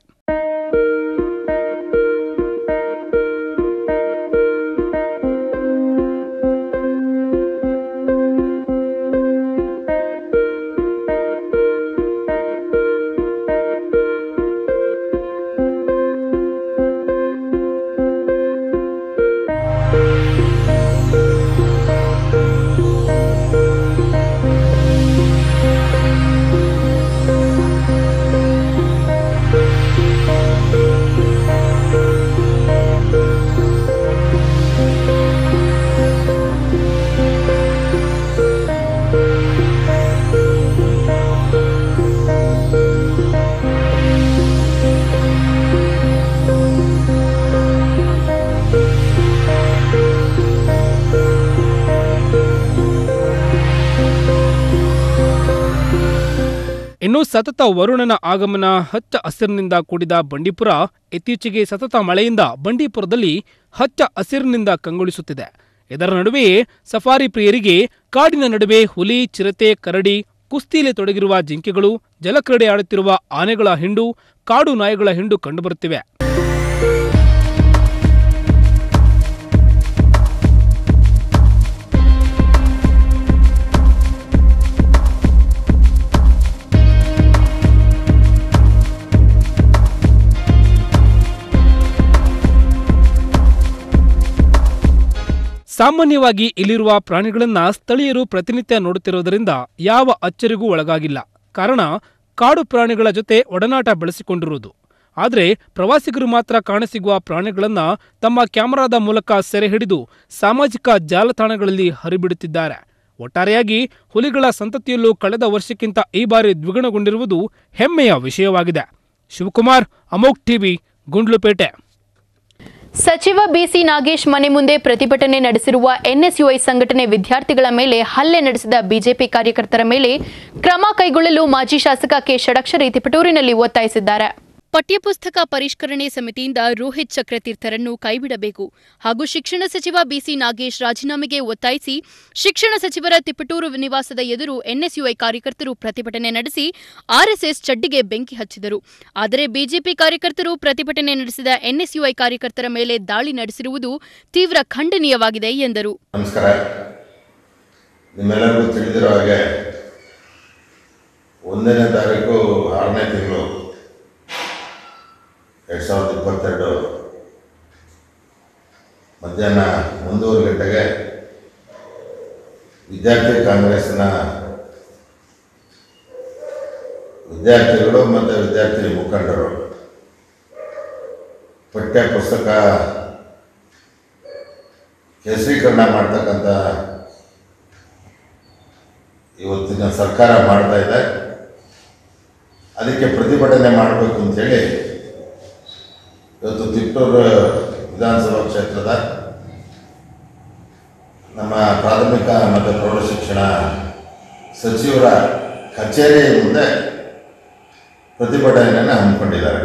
ಇನ್ನು ಸತತ ವರುಣನ ಆಗಮನ, ಹಚ್ಚ ಹಸಿರಿನಿಂದ ಕೂಡಿದ ಬಂಡೀಪುರ ಇತ್ತೀಚೆಗೆ ಸತತ ಮಳೆಯಿಂದ ಬಂಡೀಪುರದಲ್ಲಿ ಹಚ್ಚ ಹಸಿರಿನಿಂದ ಕಂಗೊಳಿಸುತ್ತಿದೆ. ಇದರ ನಡುವೆಯೇ ಸಫಾರಿ ಪ್ರಿಯರಿಗೆ ಕಾಡಿನ ನಡುವೆ ಹುಲಿ, ಚಿರತೆ, ಕರಡಿ, ಕುಸ್ತಿಯಲ್ಲಿ ತೊಡಗಿರುವ ಜಿಂಕೆಗಳು, ಜಲಕ್ರೀಡೆ ಆಡುತ್ತಿರುವ ಆನೆಗಳ ಹಿಂಡು, ಕಾಡು ನಾಯಿಗಳ ಹಿಂಡು ಕಂಡುಬರುತ್ತಿವೆ. ಸಾಮಾನ್ಯವಾಗಿ ಇಲ್ಲಿರುವ ಪ್ರಾಣಿಗಳನ್ನ ಸ್ಥಳೀಯರು ಪ್ರತಿನಿತ್ಯ ನೋಡುತ್ತಿರುವುದರಿಂದ ಯಾವ ಅಚ್ಚರಿಗೂ ಒಳಗಾಗಿಲ್ಲ. ಕಾರಣ ಕಾಡು ಪ್ರಾಣಿಗಳ ಜೊತೆ ಒಡನಾಟ ಬೆಳೆಸಿಕೊಂಡಿರುವುದು. ಆದರೆ ಪ್ರವಾಸಿಗರು ಮಾತ್ರ ಕಾಣಸಿಗುವ ಪ್ರಾಣಿಗಳನ್ನ ತಮ್ಮ ಕ್ಯಾಮೆರಾದ ಮೂಲಕ ಸೆರೆ ಹಿಡಿದು ಸಾಮಾಜಿಕ ಜಾಲತಾಣಗಳಲ್ಲಿ ಹರಿಬಿಡುತ್ತಿದ್ದಾರೆ. ಒಟ್ಟಾರೆಯಾಗಿ ಹುಲಿಗಳ ಸಂತತಿಯಲ್ಲೂ ಕಳೆದ ವರ್ಷಕ್ಕಿಂತ ಈ ಬಾರಿ ದ್ವಿಗುಣಗೊಂಡಿರುವುದು ಹೆಮ್ಮೆಯ ವಿಷಯವಾಗಿದೆ. ಶಿವಕುಮಾರ್, ಅಮೋಕ್ ಟಿವಿ, ಗುಂಡ್ಲುಪೇಟೆ. ಸಚಿವ ಬಿಸಿ ನಾಗೇಶ್ ಮನೆ ಮುಂದೆ ಪ್ರತಿಭಟನೆ ನಡೆಸಿರುವ ಎನ್ಎಸ್ಯುಐ ಸಂಘಟನೆ ವಿದ್ಯಾರ್ಥಿಗಳ ಮೇಲೆ ಹಲ್ಲೆ ನಡೆಸಿದ ಬಿಜೆಪಿ ಕಾರ್ಯಕರ್ತರ ಮೇಲೆ ಕ್ರಮ ಕೈಗೊಳ್ಳಲು ಮಾಜಿ ಶಾಸಕ ಕೆ ಷಡಕ್ಷರಿ ತಿಪಟೂರಿನಲ್ಲಿ ಒತ್ತಾಯಿಸಿದ್ದಾರೆ. ಪಠ್ಯಪುಸ್ತಕ ಪರಿಷ್ಕರಣೆ ಸಮಿತಿಯಿಂದ ರೋಹಿತ್ ಚಕ್ರತೀರ್ಥರನ್ನು ಕೈಬಿಡಬೇಕು ಹಾಗೂ ಶಿಕ್ಷಣ ಸಚಿವ ಬಿಸಿ ನಾಗೇಶ್ ರಾಜೀನಾಮೆಗೆ ಒತ್ತಾಯಿಸಿ ಶಿಕ್ಷಣ ಸಚಿವರ ತಿಪಟೂರು ನಿವಾಸದ ಎದುರು ಎನ್ಎಸ್ಯುಐ ಕಾರ್ಯಕರ್ತರು ಪ್ರತಿಭಟನೆ ನಡೆಸಿ ಆರ್ಎಸ್ಎಸ್ ಚಡ್ಡಿಗೆ ಬೆಂಕಿ ಹಚ್ಚಿದರು. ಆದರೆ ಬಿಜೆಪಿ ಕಾರ್ಯಕರ್ತರು ಪ್ರತಿಭಟನೆ ನಡೆಸಿದ ಎನ್ಎಸ್ಯುಐ ಕಾರ್ಯಕರ್ತರ ಮೇಲೆ ದಾಳಿ ನಡೆಸಿರುವುದು ತೀವ್ರ ಖಂಡನೀಯವಾಗಿದೆ ಎಂದರು. ನಮಸ್ಕಾರ. ನಿಮ್ಮೆಲ್ಲರಿಗೂ ತಿಳಿದಿರೋ ಹಾಗೆ ಒಂದನೇ ತಾರೀಕು ಆರನೇ ತಿಂಗಳು ಎರಡು ಸಾವಿರದ ಇಪ್ಪತ್ತೆರಡು ಮಧ್ಯಾಹ್ನ ಒಂದೂವರೆ ಗಂಟೆಗೆ ವಿದ್ಯಾರ್ಥಿ ಕಾಂಗ್ರೆಸ್ನ ವಿದ್ಯಾರ್ಥಿಗಳು ಮತ್ತು ವಿದ್ಯಾರ್ಥಿ ಮುಖಂಡರು ಪಠ್ಯ ಪುಸ್ತಕ ಕೇಸರೀಕರಣ ಮಾಡ್ತಕ್ಕಂಥ ಇವತ್ತಿನ ಸರ್ಕಾರ ಮಾಡ್ತಾ ಇದೆ. ಅದಕ್ಕೆ ಪ್ರತಿಭಟನೆ ಮಾಡಬೇಕು ಅಂತೇಳಿ ಇವತ್ತು ತಿಪ್ಟೂರು ವಿಧಾನಸಭಾ ಕ್ಷೇತ್ರದ ನಮ್ಮ ಪ್ರಾಥಮಿಕ ಮತ್ತು ಪ್ರೌಢಶಿಕ್ಷಣ ಸಚಿವರ ಕಚೇರಿ ಮುಂದೆ ಪ್ರತಿಭಟನೆಯನ್ನು ಹಮ್ಮಿಕೊಂಡಿದ್ದಾರೆ.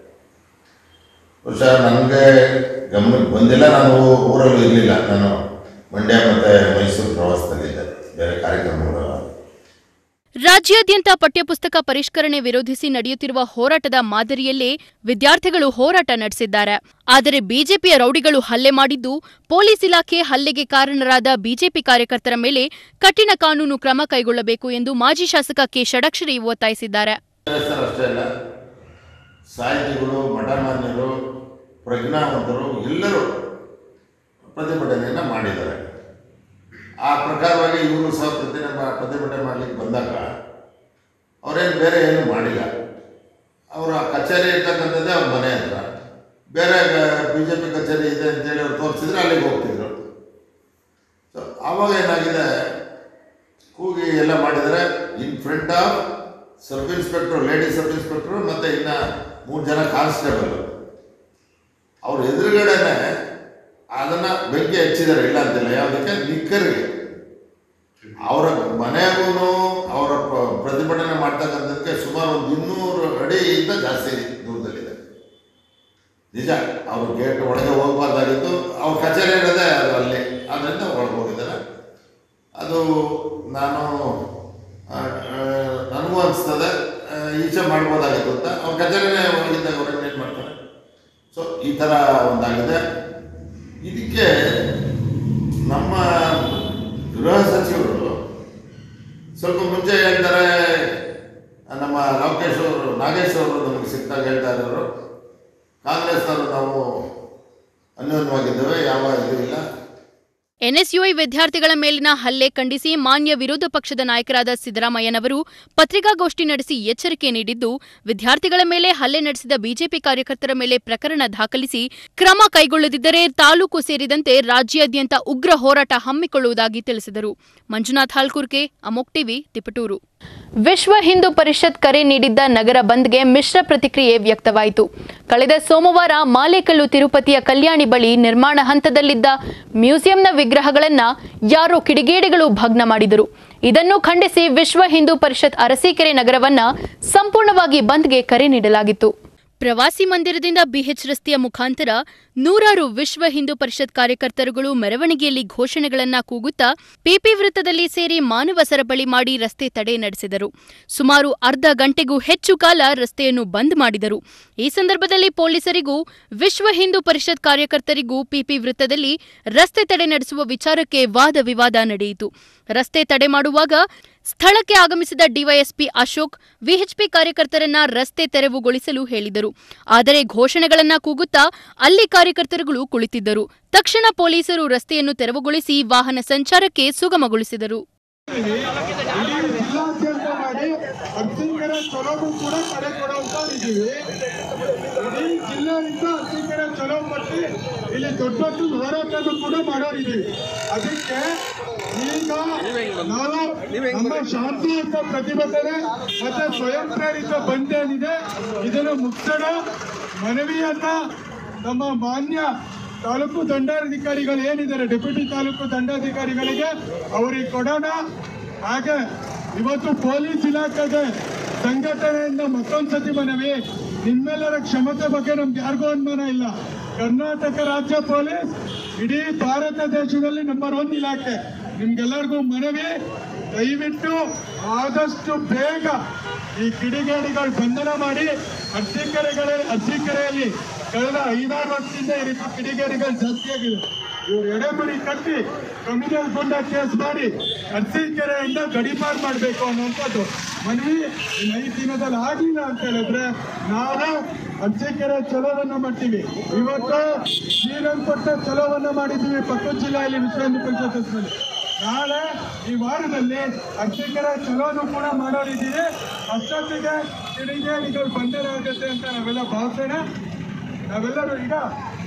ಬಹುಶಃ ನನಗೆ ಗಮನಕ್ಕೆ ಬಂದಿಲ್ಲ, ನಾನು ಊರಲ್ಲೂ ಇರಲಿಲ್ಲ, ನಾನು ಮಂಡ್ಯ ಮತ್ತು ಮೈಸೂರು ಪ್ರವಾಸದಲ್ಲಿದ್ದೆ ಬೇರೆ ಕಾರ್ಯಕ್ರಮಗಳು. ರಾಜ್ಯಾದ್ಯಂತ ಪಠ್ಯಪುಸ್ತಕ ಪರಿಷ್ಕರಣೆ ವಿರೋಧಿಸಿ ನಡೆಯುತ್ತಿರುವ ಹೋರಾಟದ ಮಾದರಿಯಲ್ಲೇ ವಿದ್ಯಾರ್ಥಿಗಳು ಹೋರಾಟ ನಡೆಸಿದ್ದಾರೆ. ಆದರೆ ಬಿಜೆಪಿಯ ರೌಡಿಗಳು ಹಲ್ಲೆ ಮಾಡಿದ್ದು, ಪೊಲೀಸ್ ಇಲಾಖೆ ಹಲ್ಲೆಗೆ ಕಾರಣರಾದ ಬಿಜೆಪಿ ಕಾರ್ಯಕರ್ತರ ಮೇಲೆ ಕಠಿಣ ಕಾನೂನು ಕ್ರಮ ಕೈಗೊಳ್ಳಬೇಕು ಎಂದು ಮಾಜಿ ಶಾಸಕ ಕೆ ಷಡಕ್ಷರಿ ಒತ್ತಾಯಿಸಿದ್ದಾರೆ. ಅಷ್ಟೇ ಅಲ್ಲ, ಸಾಹಿತಿಗಳು, ಮಠಮಾನ್ಯರು, ಪ್ರಜ್ಞಾವಂತರು ಎಲ್ಲರೂ ಪ್ರತಿಭಟನೆಯನ್ನು ಮಾಡಿದ್ದಾರೆ. ಆ ಪ್ರಕಾರವಾಗಿ ಇವರು ಸಹ ಪ್ರತಿನ ಪ್ರತಿಭಟನೆ ಮಾಡಲಿಕ್ಕೆ ಬಂದಾಗ ಅವರೇನು ಬೇರೆ ಏನು ಮಾಡಿಲ್ಲ. ಅವರ ಕಚೇರಿ ಇರ್ತಕ್ಕಂಥದ್ದೇ ಅವ್ರ ಮನೆ ಹತ್ರ, ಬೇರೆ ಬಿ ಜೆ ಪಿ ಕಚೇರಿ ಇದೆ ಅಂತೇಳಿ ಅವ್ರು ತೋರಿಸಿದ್ರೆ ಅಲ್ಲಿಗೆ ಹೋಗ್ತಿದ್ರು. ಸೊ ಆವಾಗ ಏನಾಗಿದೆ, ಕೂಗಿ ಎಲ್ಲ ಮಾಡಿದರೆ in front of sub inspector, lady sub inspector ಮತ್ತು ಇನ್ನು ಮೂರು ಜನ ಕಾನ್ಸ್ಟೇಬಲ್ ಅವ್ರ ಎದುರುಗಡೆನೆ ಅದನ್ನು ಬೆಂಕಿ ಹಚ್ಚಿದ್ದಾರೆ. ಇಲ್ಲ ಅಂತಿಲ್ಲ, ಯಾವುದಕ್ಕೆ ನಿಕ್ಕರಿಗೆ. ಅವರ ಮನೆಗೂ ಅವರ ಪ್ರತಿಭಟನೆ ಮಾಡ್ತಕ್ಕಂಥದ್ದಕ್ಕೆ ಸುಮಾರು ಒಂದು ಇನ್ನೂರು ಅಡಿಯಿಂದ ಜಾಸ್ತಿ ದೂರದಲ್ಲಿದೆ. ನಿಜ, ಅವರು ಗೇಟ್ ಒಳಗೆ ಹೋಗಬಾರ್ದಾಗಿತ್ತು, ಅವ್ರ ಕಚೇರಿ ಇರೋದೇ ಅದು ಅಲ್ಲಿ, ಅದರಿಂದ ಒಳಗೆ ಹೋಗಿದ್ದಾರೆ. ಅದು ನಾನು ನನಗೂ ಅನಿಸ್ತದೆ ಈಚೆ ಮಾಡ್ಬೋದಾಗಿತ್ತು ಅಂತ. ಅವ್ರ ಕಚೇರಿನೇ ಒಳಗಿದ್ದಾಗ ಹೊರಗೆ ಏನು ಮಾಡ್ತಾರೆ. ಸೊ ಈ ಥರ ಒಂದಾಗಿದೆ. ಇದಕ್ಕೆ ನಮ್ಮ ಗೃಹ ಸಚಿವರು ಸ್ವಲ್ಪ ಮುಂಚೆ ಹೇಳ್ತಾರೆ, ನಮ್ಮ ಲೋಕೇಶ್ ಅವರು, ನಾಗೇಶ್ ಅವರು ನಮಗೆ ಸಿಕ್ಕಾಗ ಹೇಳ್ತಾ ಇರೋರು, ಕಾಂಗ್ರೆಸ್ನವರು ನಾವು ಅನ್ಯೋನ್ಯವಾಗಿದ್ದೇವೆ, ಯಾವ ಇದು ಇಲ್ಲ. ಎನ್ಎಸ್ಯುಐ ವಿದ್ಯಾರ್ಥಿಗಳ ಮೇಲಿನ ಹಲ್ಲೆ ಖಂಡಿಸಿ ಮಾನ್ಯ ವಿರೋಧ ಪಕ್ಷದ ನಾಯಕರಾದ ಸಿದ್ದರಾಮಯ್ಯನವರು ಪತ್ರಿಕಾಗೋಷ್ಠಿ ನಡೆಸಿ ಎಚ್ಚರಿಕೆ ನೀಡಿದ್ದು, ವಿದ್ಯಾರ್ಥಿಗಳ ಮೇಲೆ ಹಲ್ಲೆ ನಡೆಸಿದ ಬಿಜೆಪಿ ಕಾರ್ಯಕರ್ತರ ಮೇಲೆ ಪ್ರಕರಣ ದಾಖಲಿಸಿ ಕ್ರಮ ಕೈಗೊಳ್ಳದಿದ್ದರೆ ತಾಲೂಕು ಸೇರಿದಂತೆ ರಾಜ್ಯಾದ್ಯಂತ ಉಗ್ರ ಹೋರಾಟ ಹಮ್ಮಿಕೊಳ್ಳುವುದಾಗಿ ತಿಳಿಸಿದರು. ಮಂಜುನಾಥ್ ಹಾಲ್ಕುರ್ಕೆ, ಅಮೋಕ್ ಟಿವಿ, ತಿಪಟೂರು. ವಿಶ್ವ ಹಿಂದೂ ಪರಿಷತ್ ಕರೆ ನೀಡಿದ್ದ ನಗರ ಬಂದ್ಗೆ ಮಿಶ್ರ ಪ್ರತಿಕ್ರಿಯೆ ವ್ಯಕ್ತವಾಯಿತು. ಕಳೆದ ಸೋಮವಾರ ಮಾಲೇಕಲ್ಲು ತಿರುಪತಿಯ ಕಲ್ಯಾಣಿ ಬಳಿ ನಿರ್ಮಾಣ ಹಂತದಲ್ಲಿದ್ದ ಮ್ಯೂಸಿಯಂನ ವಿಗ್ರಹಗಳನ್ನ ಯಾರೋ ಕಿಡಿಗೇಡಿಗಳು ಭಗ್ನ ಮಾಡಿದರು. ಇದನ್ನು ಖಂಡಿಸಿ ವಿಶ್ವ ಹಿಂದೂ ಪರಿಷತ್ ಅರಸೀಕೆರೆ ನಗರವನ್ನ ಸಂಪೂರ್ಣವಾಗಿ ಬಂದ್ಗೆ ಕರೆ ನೀಡಲಾಗಿತ್ತು. ಪ್ರವಾಸಿ ಮಂದಿರದಿಂದ ಬಿಎಚ್ ರಸ್ತೆಯ ಮುಖಾಂತರ ನೂರಾರು ವಿಶ್ವ ಹಿಂದೂ ಪರಿಷತ್ ಕಾರ್ಯಕರ್ತರುಗಳು ಮೆರವಣಿಗೆಯಲ್ಲಿ ಘೋಷಣೆಗಳನ್ನ ಕೂಗುತ್ತಾ ಪಿಪಿ ವೃತ್ತದಲ್ಲಿ ಸೇರಿ ಮಾನವ ಸರಪಳಿ ಮಾಡಿ ರಸ್ತೆ ತಡೆ ನಡೆಸಿದರು. ಸುಮಾರು ಅರ್ಧ ಗಂಟೆಗೂ ಹೆಚ್ಚು ಕಾಲ ರಸ್ತೆಯನ್ನು ಬಂದ್ ಮಾಡಿದರು. ಈ ಸಂದರ್ಭದಲ್ಲಿ ಪೊಲೀಸರಿಗೂ ವಿಶ್ವ ಹಿಂದೂ ಪರಿಷತ್ ಕಾರ್ಯಕರ್ತರಿಗೂ ಪಿಪಿ ವೃತ್ತದಲ್ಲಿ ರಸ್ತೆ ತಡೆ ನಡೆಸುವ ವಿಚಾರಕ್ಕೆ ವಾದ ವಿವಾದ ನಡೆಯಿತು. ರಸ್ತೆ ತಡೆ ಮಾಡುವಾಗ ಸ್ಥಳಕ್ಕೆ ಆಗಮಿಸಿದ ಡಿವೈಎಸ್ಪಿ ಅಶೋಕ್ ವಿಎಚ್ಪಿ ಕಾರ್ಯಕರ್ತರನ್ನ ರಸ್ತೆ ತೆರವುಗೊಳಿಸಲು ಹೇಳಿದರು. ಆದರೆ ಘೋಷಣೆಗಳನ್ನ ಕೂಗುತ್ತಾ ಅಲ್ಲಿ ಕಾರ್ಯಕರ್ತರುಗಳು ಕುಳಿತಿದ್ದರು. ತಕ್ಷಣ ಪೊಲೀಸರು ರಸ್ತೆಯನ್ನು ತೆರವುಗೊಳಿಸಿ ವಾಹನ ಸಂಚಾರಕ್ಕೆ ಸುಗಮಗೊಳಿಸಿದರು. ಇಲ್ಲಿ ದೊಡ್ಡ ದೊಡ್ಡ ಹೋರಾಟವನ್ನು ಕೂಡ ಮಾಡೋರಿದ್ದೀವಿ. ಅದಕ್ಕೆ ಈಗ ನಾವು ನಮ್ಮ ಶಾಂತಿಯುತ ಪ್ರತಿಭಟನೆ ಮತ್ತೆ ಸ್ವಯಂ ಪ್ರೇರಿತ ಬಂದ್ ಏನಿದೆ ಇದನ್ನು ಮುಗಿಸೋಣ ಮನವಿಯನ್ನ ನಮ್ಮ ಮಾನ್ಯ ತಾಲೂಕು ದಂಡಾಧಿಕಾರಿಗಳು ಏನಿದ್ದಾರೆ, ಡೆಪ್ಯೂಟಿ ತಾಲೂಕು ದಂಡಾಧಿಕಾರಿಗಳಿಗೆ ಅವರಿಗೆ ಕೊಡೋಣ. ಹಾಗೆ ಇವತ್ತು ಪೊಲೀಸ್ ಇಲಾಖೆಗೆ ಸಂಘಟನೆಯಿಂದ ಮತ್ತೊಂದ್ಸತಿ ಮನವಿ, ನಿಮ್ಮೆಲ್ಲರ ಕ್ಷಮತೆ ಬಗ್ಗೆ ನಮ್ಗೆ ಯಾರಿಗೂ ಅನುಮಾನ ಇಲ್ಲ. ಕರ್ನಾಟಕ ರಾಜ್ಯ ಪೊಲೀಸ್ ಇಡೀ ಭಾರತ ದೇಶದಲ್ಲಿ ನಂಬರ್ ಒನ್ ಇಲಾಖೆ. ನಿಮ್ಗೆಲ್ಲರಿಗೂ ಮನವಿ, ದಯವಿಟ್ಟು ಆದಷ್ಟು ಬೇಗ ಈ ಕಿಡಿಗೇಡಿಗಳು ಬಂಧನ ಮಾಡಿ ಅರಸೀಕೆರೆಗಳ ಅರಸೀಕೆರೆಯಲ್ಲಿ ಕಳೆದ ಐದಾರು ವರ್ಷದಿಂದ ಈ ರೀತಿ ಕಿಡಿಗೇಡಿಗಳು ಜಾಸ್ತಿ ಆಗಿದೆ. ಇವರು ಎಡೆಮುಡಿ ಕಟ್ಟಿ ಕ್ರಿಮಿನಲ್ ಗುಂಡ ಕೇಸ್ ಮಾಡಿ ಅರಸೀಕೆರೆಯಿಂದ ಗಡಿಪಾರು ಮಾಡಬೇಕು ಅನ್ನುವಂಥದ್ದು ಮನವಿ. ಐದು ದಿನದಲ್ಲಿ ಆಗಲಿಲ್ಲ ಅಂತ ಹೇಳಿದ್ರೆ ನಾವು ಅರಸೀಕೆರೆ ಚಲೋವನ್ನ ಮಾಡ್ತೀವಿ. ಇವತ್ತು ಶ್ರೀರಂಗಪಟ್ಟ ಚಲೋವನ್ನ ಮಾಡಿದ್ದೀವಿ ಪಕ್ಕದ ಜಿಲ್ಲೆಯಲ್ಲಿ ವಿಶ್ವ ಹಿಂದೂ ಪರಿಷತ್. ನಾಳೆ ಈ ವಾರದಲ್ಲಿ ಅರಸೀಕೆರೆ ಚಲೋನು ಕೂಡ ಮಾಡೋರಿದ್ದೀವಿ. ಅಷ್ಟೊತ್ತಿಗೆ ಕಿಡಿಗೇಡಿಗಳು ಬಂಧನ ಆಗುತ್ತೆ ಅಂತ ನಾವೆಲ್ಲ ಭಾವಿಸೋಣ. ನಾವೆಲ್ಲರೂ ಈಗ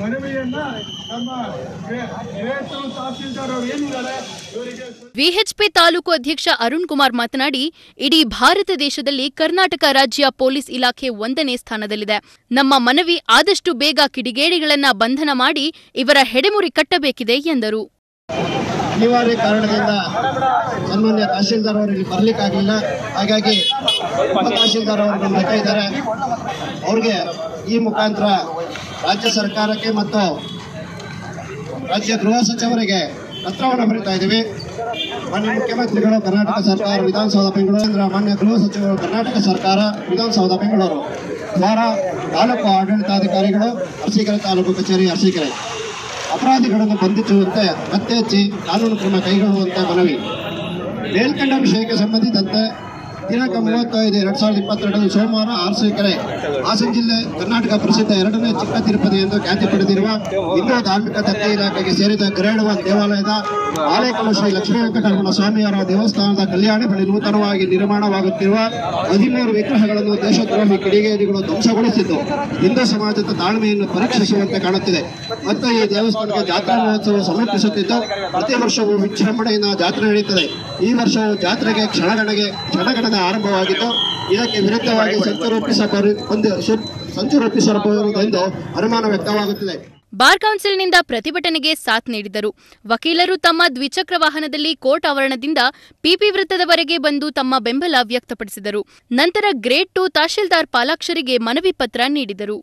ಮನವಿಯನ್ನ ನಮ್ಮ ಗ್ರೇಟ್ ತಹಸೀಲ್ದಾರ್ ಅವರು ಏನಿದ್ದಾರೆ ಇವರಿಗೆ ವಿಎಚ್ಪಿ ತಾಲೂಕು ಅಧ್ಯಕ್ಷ ಅರುಣ್ ಕುಮಾರ್ ಮಾತನಾಡಿ, ಇಡೀ ಭಾರತ ದೇಶದಲ್ಲಿ ಕರ್ನಾಟಕ ರಾಜ್ಯ ಪೊಲೀಸ್ ಇಲಾಖೆ ಒಂದನೇ ಸ್ಥಾನದಲ್ಲಿದೆ. ನಮ್ಮ ಮನವಿ ಆದಷ್ಟು ಬೇಗ ಕಿಡಿಗೇಡಿಗಳನ್ನ ಬಂಧನ ಮಾಡಿ ಇವರ ಹೆಡೆಮುರಿ ಕಟ್ಟಬೇಕಿದೆ ಎಂದರು. ಅನಿವಾರ್ಯ ಕಾರಣದಿಂದ ಸನ್ಮಾನ್ಯ ತಹಶೀಲ್ದಾರ್ ಅವರಿಗೆ ಬರಲಿಕ್ಕಾಗಲಿಲ್ಲ. ಹಾಗಾಗಿ ಉಪ ತಹಶೀಲ್ದಾರ್ ಅವರು ನಮ್ಮ ಜೊತೆ ಇದ್ದಾರೆ. ಅವ್ರಿಗೆ ಈ ಮುಖಾಂತರ ರಾಜ್ಯ ಸರ್ಕಾರಕ್ಕೆ ಮತ್ತು ರಾಜ್ಯ ಗೃಹ ಸಚಿವರಿಗೆ ಪತ್ರವನ್ನು ಬರೀತಾ ಇದ್ದೀವಿ. ಮಾನ್ಯ ಮುಖ್ಯಮಂತ್ರಿಗಳು ಕರ್ನಾಟಕ ಸರ್ಕಾರ ವಿಧಾನಸೌಧ ಬೆಂಗಳೂರು, ಮಾನ್ಯ ಗೃಹ ಸಚಿವರು ಕರ್ನಾಟಕ ಸರ್ಕಾರ ವಿಧಾನಸೌಧ ಬೆಂಗಳೂರು ದ್ವಾರ ತಾಲೂಕು ಆಡಳಿತಾಧಿಕಾರಿಗಳು ಅರಸೀಕೆರೆ ತಾಲೂಕು ಕಚೇರಿ ಅರಸೀಕೆರೆ ಅಪರಾಧಿಗಳನ್ನು ಬಂಧಿಸುವಂತೆ ಪತ್ತೆ ಹಚ್ಚಿ ಕಾನೂನು ಕ್ರಮ ಕೈಗೊಳ್ಳುವಂತೆ ಮನವಿ. ಮೇಲ್ಕಂಡ ವಿಷಯಕ್ಕೆ ಸಂಬಂಧಿಸಿದಂತೆ ದಿನಾಂಕ ಮೂವತ್ತೈದು ಎರಡ್ ಸಾವಿರದ ಇಪ್ಪತ್ತೆರಡರಲ್ಲಿ ಸೋಮವಾರ ಅರಸೀಕೆರೆ ಹಾಸನ ಜಿಲ್ಲೆ ಕರ್ನಾಟಕ ಪ್ರಸಿದ್ಧ ಎರಡನೇ ಚಿಕ್ಕ ತಿರುಪತಿ ಎಂದು ಖ್ಯಾತಿ ಪಡೆದಿರುವ ಹಿಂದೂ ಧಾರ್ಮಿಕ ದತ್ತಿ ಇಲಾಖೆಗೆ ಸೇರಿದ ಗ್ರೇಡ್ ಒನ್ ದೇವಾಲಯದ ಆಲೇಕಲ್ಲು ಶ್ರೀ ಲಕ್ಷ್ಮೀ ವೆಂಕಟರಮಣ ಸ್ವಾಮಿಯವರ ದೇವಸ್ಥಾನದ ಕಲ್ಯಾಣಿ ಬಳಿ ನೂತನವಾಗಿ ನಿರ್ಮಾಣವಾಗುತ್ತಿರುವ ಹದಿಮೂರು ವಿಗ್ರಹಗಳನ್ನು ದೇಶದ್ರೋಹಿ ಕಿಡಿಗೇಡಿಗಳು ಧ್ವಂಸಗೊಳಿಸಿದ್ದು ಹಿಂದೂ ಸಮಾಜದ ತಾಳ್ಮೆಯನ್ನು ಪರೀಕ್ಷಿಸುವಂತೆ ಕಾಣುತ್ತಿದೆ. ಮತ್ತು ಈ ದೇವಸ್ಥಾನಕ್ಕೆ ಜಾತ್ರಾ ಮಹೋತ್ಸವ ಸಮರ್ಪಿಸುತ್ತಿದ್ದು ಪ್ರತಿ ವರ್ಷವೂ ವಿಜೃಂಭಣೆಯಿಂದ ಜಾತ್ರೆ ನಡೆಯುತ್ತದೆ. ಈ ವರ್ಷವೂ ಜಾತ್ರೆಗೆ ಕ್ಷಣಗಣಗೆ ಕ್ಷಣಗಣದ ಆರಂಭವಾಗಿದ್ದು ಇದಕ್ಕೆ ವಿರುದ್ಧವಾಗಿ ಸಂಚು ರೂಪಿಸಬಹುದು ಸಂಚು ರೂಪಿಸಬಹುದೆಂದು ಅನುಮಾನ ವ್ಯಕ್ತವಾಗುತ್ತಿದೆ. ಬಾರ್ ಕೌನ್ಸಿಲ್ನಿಂದ ಪ್ರತಿಭಟನೆಗೆ ಸಾಥ್ ನೀಡಿದರು. ವಕೀಲರು ತಮ್ಮ ದ್ವಿಚಕ್ರ ವಾಹನದಲ್ಲಿ ಕೋರ್ಟ್ ಆವರಣದಿಂದ ಪಿಪಿ ವೃತ್ತದವರೆಗೆ ಬಂದು ತಮ್ಮ ಬೆಂಬಲ ವ್ಯಕ್ತಪಡಿಸಿದರು. ನಂತರ ಗ್ರೇಡ್ ಟು ತಹಶೀಲ್ದಾರ್ ಪಾಲಾಕ್ಷರಿಗೆ ಮನವಿ ಪತ್ರ ನೀಡಿದರು.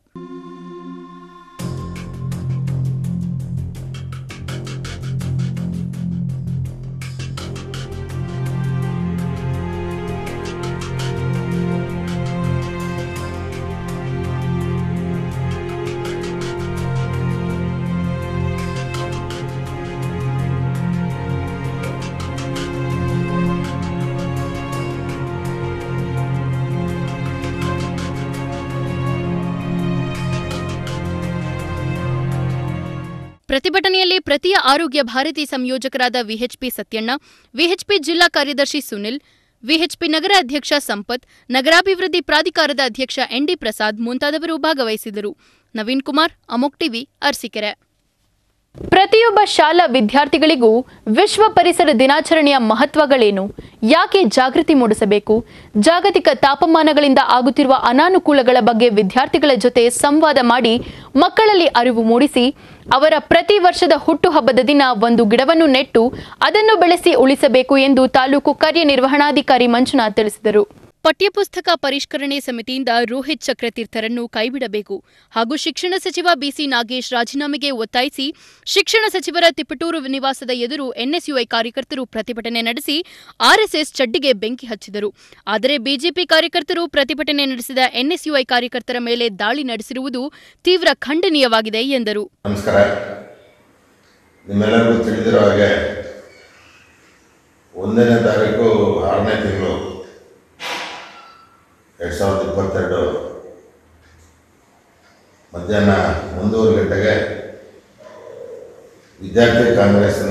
ಪ್ರತಿಭಟನೆಯಲ್ಲಿ ಪ್ರತಿಯ ಆರೋಗ್ಯ ಭಾರತಿ ಸಂಯೋಜಕರಾದ ವಿಎಚ್ಪಿ ಸತ್ಯಣ್ಣ, ವಿಎಚ್ಪಿ ಜಿಲ್ಲಾ ಕಾರ್ಯದರ್ಶಿ ಸುನಿಲ್, ವಿಎಚ್ಪಿ ನಗರ ಅಧ್ಯಕ್ಷ ಸಂಪತ್, ನಗರಾಭಿವೃದ್ಧಿ ಪ್ರಾಧಿಕಾರದ ಅಧ್ಯಕ್ಷ ಎನ್ಡಿ ಪ್ರಸಾದ್ ಮುಂತಾದವರು ಭಾಗವಹಿಸಿದರು. ನವೀನ್ ಕುಮಾರ್, ಅಮೋಕ್ ಟಿವಿ, ಅರಸೀಕೆರೆ. ಪ್ರತಿಯೊಬ್ಬ ಶಾಲಾ ವಿದ್ಯಾರ್ಥಿಗಳಿಗೂ ವಿಶ್ವ ಪರಿಸರ ದಿನಾಚರಣೆಯ ಮಹತ್ವಗಳೇನು, ಯಾಕೆ ಜಾಗೃತಿ ಮೂಡಿಸಬೇಕು, ಜಾಗತಿಕ ತಾಪಮಾನಗಳಿಂದ ಆಗುತ್ತಿರುವ ಅನಾನುಕೂಲಗಳ ಬಗ್ಗೆ ವಿದ್ಯಾರ್ಥಿಗಳ ಜೊತೆ ಸಂವಾದ ಮಾಡಿ ಮಕ್ಕಳಲ್ಲಿ ಅರಿವು ಮೂಡಿಸಿ ಅವರ ಪ್ರತಿ ವರ್ಷದ ಹುಟ್ಟುಹಬ್ಬದ ದಿನ ಒಂದು ಗಿಡವನ್ನು ನೆಟ್ಟು ಅದನ್ನು ಬೆಳೆಸಿ ಉಳಿಸಬೇಕು ಎಂದು ತಾಲೂಕು ಕಾರ್ಯನಿರ್ವಹಣಾಧಿಕಾರಿ ಮಂಜುನಾಥ್ ತಿಳಿಸಿದರು. ಪಠ್ಯಪುಸ್ತಕ ಪರಿಷ್ಕರಣೆ ಸಮಿತಿಯಿಂದ ರೋಹಿತ್ ಚಕ್ರತೀರ್ಥರನ್ನು ಕೈಬಿಡಬೇಕು ಹಾಗೂ ಶಿಕ್ಷಣ ಸಚಿವ ಬಿಸಿ ನಾಗೇಶ್ ರಾಜೀನಾಮೆಗೆ ಒತ್ತಾಯಿಸಿ ಶಿಕ್ಷಣ ಸಚಿವರ ತಿಪಟೂರು ನಿವಾಸದ ಎದುರು ಎನ್ಎಸ್ಯುಐ ಕಾರ್ಯಕರ್ತರು ಪ್ರತಿಭಟನೆ ನಡೆಸಿ ಆರ್ಎಸ್ಎಸ್ ಚಡ್ಡಿಗೆ ಬೆಂಕಿ ಹಚ್ಚಿದರು. ಆದರೆ ಬಿಜೆಪಿ ಕಾರ್ಯಕರ್ತರು ಪ್ರತಿಭಟನೆ ನಡೆಸಿದ ಎನ್ಎಸ್ಯುಐ ಕಾರ್ಯಕರ್ತರ ಮೇಲೆ ದಾಳಿ ನಡೆಸಿರುವುದು ತೀವ್ರ ಖಂಡನೀಯವಾಗಿದೆ ಎಂದರು. ನಮಸ್ಕಾರ. ನಿಮ್ಮೆಲ್ಲರಿಗೂ ತಿಳಿದಿರೋ ಹಾಗೆ ಒಂದನೇ ತಾರೀಕು ಆರನೇ ತಿಂಗಳು ಎರಡು ಸಾವಿರದ ಇಪ್ಪತ್ತೆರಡು ಮಧ್ಯಾಹ್ನ ಒಂದೂವರೆ ಗಂಟೆಗೆ ವಿದ್ಯಾರ್ಥಿ ಕಾಂಗ್ರೆಸ್ನ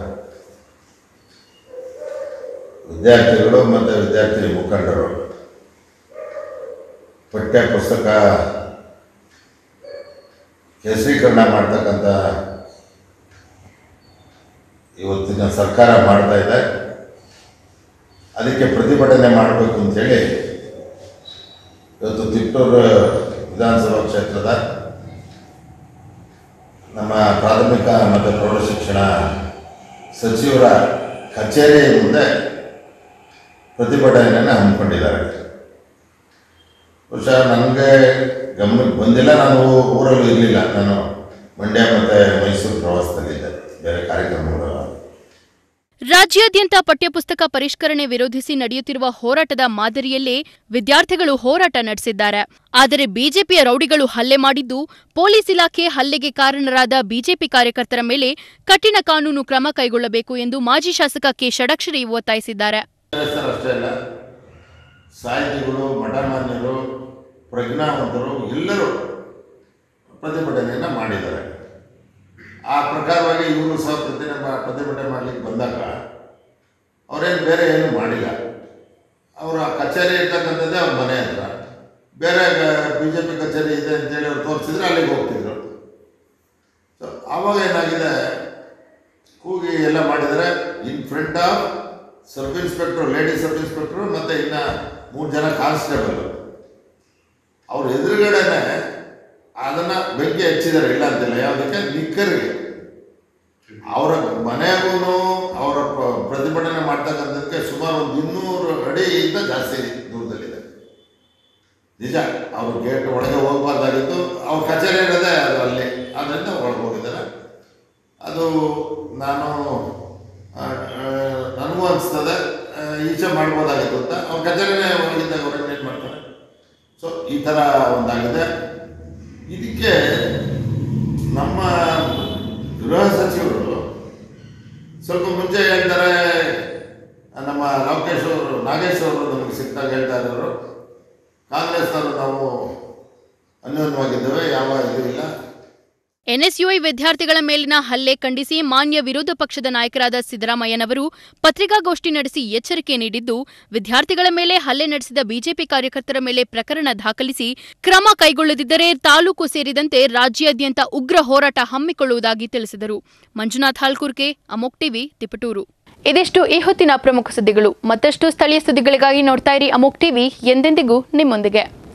ವಿದ್ಯಾರ್ಥಿಗಳು ಮತ್ತು ವಿದ್ಯಾರ್ಥಿ ಮುಖಂಡರು ಪಠ್ಯ ಪುಸ್ತಕ ಕೇಸರೀಕರಣ ಮಾಡ್ತಕ್ಕಂಥ ಇವತ್ತಿನ ಸರ್ಕಾರ ಮಾಡ್ತಾ ಇದೆ. ಅದಕ್ಕೆ ಪ್ರತಿಭಟನೆ ಮಾಡಬೇಕು ಅಂತೇಳಿ ಇವತ್ತು ತಿಪಟೂರು ವಿಧಾನಸಭಾ ಕ್ಷೇತ್ರದ ನಮ್ಮ ಪ್ರಾಥಮಿಕ ಮತ್ತು ಪ್ರೌಢಶಿಕ್ಷಣ ಸಚಿವರ ಕಚೇರಿ ಮುಂದೆ ಪ್ರತಿಭಟನೆಯನ್ನು ಹಮ್ಮಿಕೊಂಡಿದ್ದಾರೆ. ಬಹುಶಃ ನನಗೆ ಗಮನಕ್ಕೆ ಬಂದಿಲ್ಲ, ನಾನು ಊರಲ್ಲೂ ಇರಲಿಲ್ಲ, ನಾನು ಮಂಡ್ಯ ಮತ್ತು ಮೈಸೂರು ಪ್ರವಾಸದಲ್ಲಿದ್ದೆ ಬೇರೆ ಕಾರ್ಯಕ್ರಮಗಳು. ರಾಜ್ಯಾದ್ಯಂತ ಪಠ್ಯಪುಸ್ತಕ ಪರಿಷ್ಕರಣೆ ವಿರೋಧಿಸಿ ನಡೆಯುತ್ತಿರುವ ಹೋರಾಟದ ಮಾದರಿಯಲ್ಲೇ ವಿದ್ಯಾರ್ಥಿಗಳು ಹೋರಾಟ ನಡೆಸಿದ್ದಾರೆ. ಆದರೆ ಬಿಜೆಪಿಯ ರೌಡಿಗಳು ಹಲ್ಲೆ ಮಾಡಿದ್ದು, ಪೊಲೀಸ್ ಇಲಾಖೆ ಹಲ್ಲೆಗೆ ಕಾರಣರಾದ ಬಿಜೆಪಿ ಕಾರ್ಯಕರ್ತರ ಮೇಲೆ ಕಠಿಣ ಕಾನೂನು ಕ್ರಮ ಕೈಗೊಳ್ಳಬೇಕು ಎಂದು ಮಾಜಿ ಶಾಸಕ ಕೆ ಷಡಕ್ಷರಿ ಒತ್ತಾಯಿಸಿದ್ದಾರೆ. ಸಾಹಿತಿಗಳು, ಮಠಮಾನ್ಯರು, ಪ್ರಜ್ಞಾವಂತರು ಎಲ್ಲರೂ ಪ್ರತಿಭಟನೆಯನ್ನು ಮಾಡಿದ್ದಾರೆ. ಆ ಪ್ರಕಾರವಾಗಿ ಇವರು ಸಹ ಪ್ರತಿ ಪ್ರತಿಭಟನೆ ಮಾಡಲಿಕ್ಕೆ ಬಂದಾಗ ಅವರೇನು ಬೇರೆ ಏನು ಮಾಡಿಲ್ಲ. ಅವರ ಕಚೇರಿ ಇರ್ತಕ್ಕಂಥದ್ದೇ ಅವ್ರ ಮನೆ ಹತ್ರ, ಬೇರೆ ಬಿ ಜೆ ಪಿ ಕಚೇರಿ ಇದೆ ಅಂತೇಳಿ ಅವ್ರು ತೋರಿಸಿದ್ರೆ ಅಲ್ಲಿಗೆ ಹೋಗ್ತಿದ್ರು. ಆವಾಗ ಏನಾಗಿದೆ, ಕೂಗಿ ಎಲ್ಲ ಮಾಡಿದರೆ in front of sub inspector, lady sub inspector ಮತ್ತು ಇನ್ನು ಮೂರು ಜನ ಕಾನ್ಸ್ಟೇಬಲ್, ಅವ್ರ ಎದುರುಗಡೆನೆ ಅದನ್ನು ಬೆಂಕಿ ಹಚ್ಚಿದ್ದಾರೆ. ಇಲ್ಲ ಅಂತಿಲ್ಲ, ಯಾವುದಕ್ಕೆ? ನಿಕ್ಕರಿಗೆ. ಅವರ ಮನೆಗೂ ಅವರ ಪ್ರತಿಭಟನೆ ಮಾಡ್ತಕ್ಕಂಥದ್ದಕ್ಕೆ ಸುಮಾರು ಒಂದು ಇನ್ನೂರು ಅಡಿಯಿಂದ ಜಾಸ್ತಿ ದೂರದಲ್ಲಿದೆ. ನಿಜ, ಅವರು ಗೇಟ್ ಒಳಗೆ ಹೋಗಬಾರ್ದಾಗಿತ್ತು, ಅವ್ರ ಕಚೇರಿ ಇರೋದೇ ಅದು ಅಲ್ಲಿ, ಅದರಿಂದ ಒಳಗೆ ಹೋಗಿದ್ದಾರೆ. ಅದು ನಾನು ನನಗೂ ಅನಿಸ್ತದೆ ಈಚೆ ಮಾಡ್ಬೋದಾಗಿತ್ತು ಅಂತ. ಅವ್ರ ಕಚೇರಿನೇ ಒಳಗಿದ್ದಾಗ ಅವ್ರಿಗೆ ಏನು ಮಾಡ್ತಾರೆ. ಸೊ ಈ ಥರ ಒಂದಾಗಿದೆ. ಇದಕ್ಕೆ ನಮ್ಮ ಗೃಹ ಸಚಿವರು ಸ್ವಲ್ಪ ಮುಂಚೆ ಹೇಳ್ತಾರೆ, ನಮ್ಮ ಲೋಕೇಶ್ ಅವರು ನಾಗೇಶ್ ಅವರು ನಮಗೆ ಸಿಕ್ತಾಗ ಹೇಳ್ತಾ ಇರೋರು, ಕಾಂಗ್ರೆಸ್ನವರು ನಾವು ಅನ್ಯೋನ್ಯವಾಗಿದ್ದೇವೆ, ಯಾವ ಇದು ಇಲ್ಲ. ಎನ್ಎಸ್ಯುಐ ವಿದ್ಯಾರ್ಥಿಗಳ ಮೇಲಿನ ಹಲ್ಲೆ ಖಂಡಿಸಿ ಮಾನ್ಯ ವಿರೋಧ ಪಕ್ಷದ ನಾಯಕರಾದ ಸಿದ್ದರಾಮಯ್ಯನವರು ಪತ್ರಿಕಾಗೋಷ್ಠಿ ನಡೆಸಿ ಎಚ್ಚರಿಕೆ ನೀಡಿದ್ದು, ವಿದ್ಯಾರ್ಥಿಗಳ ಮೇಲೆ ಹಲ್ಲೆ ನಡೆಸಿದ ಬಿಜೆಪಿ ಕಾರ್ಯಕರ್ತರ ಮೇಲೆ ಪ್ರಕರಣ ದಾಖಲಿಸಿ ಕ್ರಮ ಕೈಗೊಳ್ಳದಿದ್ದರೆ ತಾಲೂಕು ಸೇರಿದಂತೆ ರಾಜ್ಯಾದ್ಯಂತ ಉಗ್ರ ಹೋರಾಟ ಹಮ್ಮಿಕೊಳ್ಳುವುದಾಗಿ ತಿಳಿಸಿದರು. ಮಂಜುನಾಥ್ ಹಾಲ್ಕುರ್ಕೆ, ಅಮೋಕ್ ಟಿವಿ, ತಿಪಟೂರು. ಇದಿಷ್ಟು ಈ ಹೊತ್ತಿನ ಪ್ರಮುಖ ಸುದ್ದಿಗಳು. ಮತ್ತಷ್ಟು ಸ್ಥಳೀಯ ಸುದ್ದಿಗಳಿಗಾಗಿ ನೋಡ್ತಾ ಇರಿ ಅಮೋಕ್ ಟಿವಿ, ಎಂದೆಂದಿಗೂ ನಿಮ್ಮೊಂದಿಗೆ.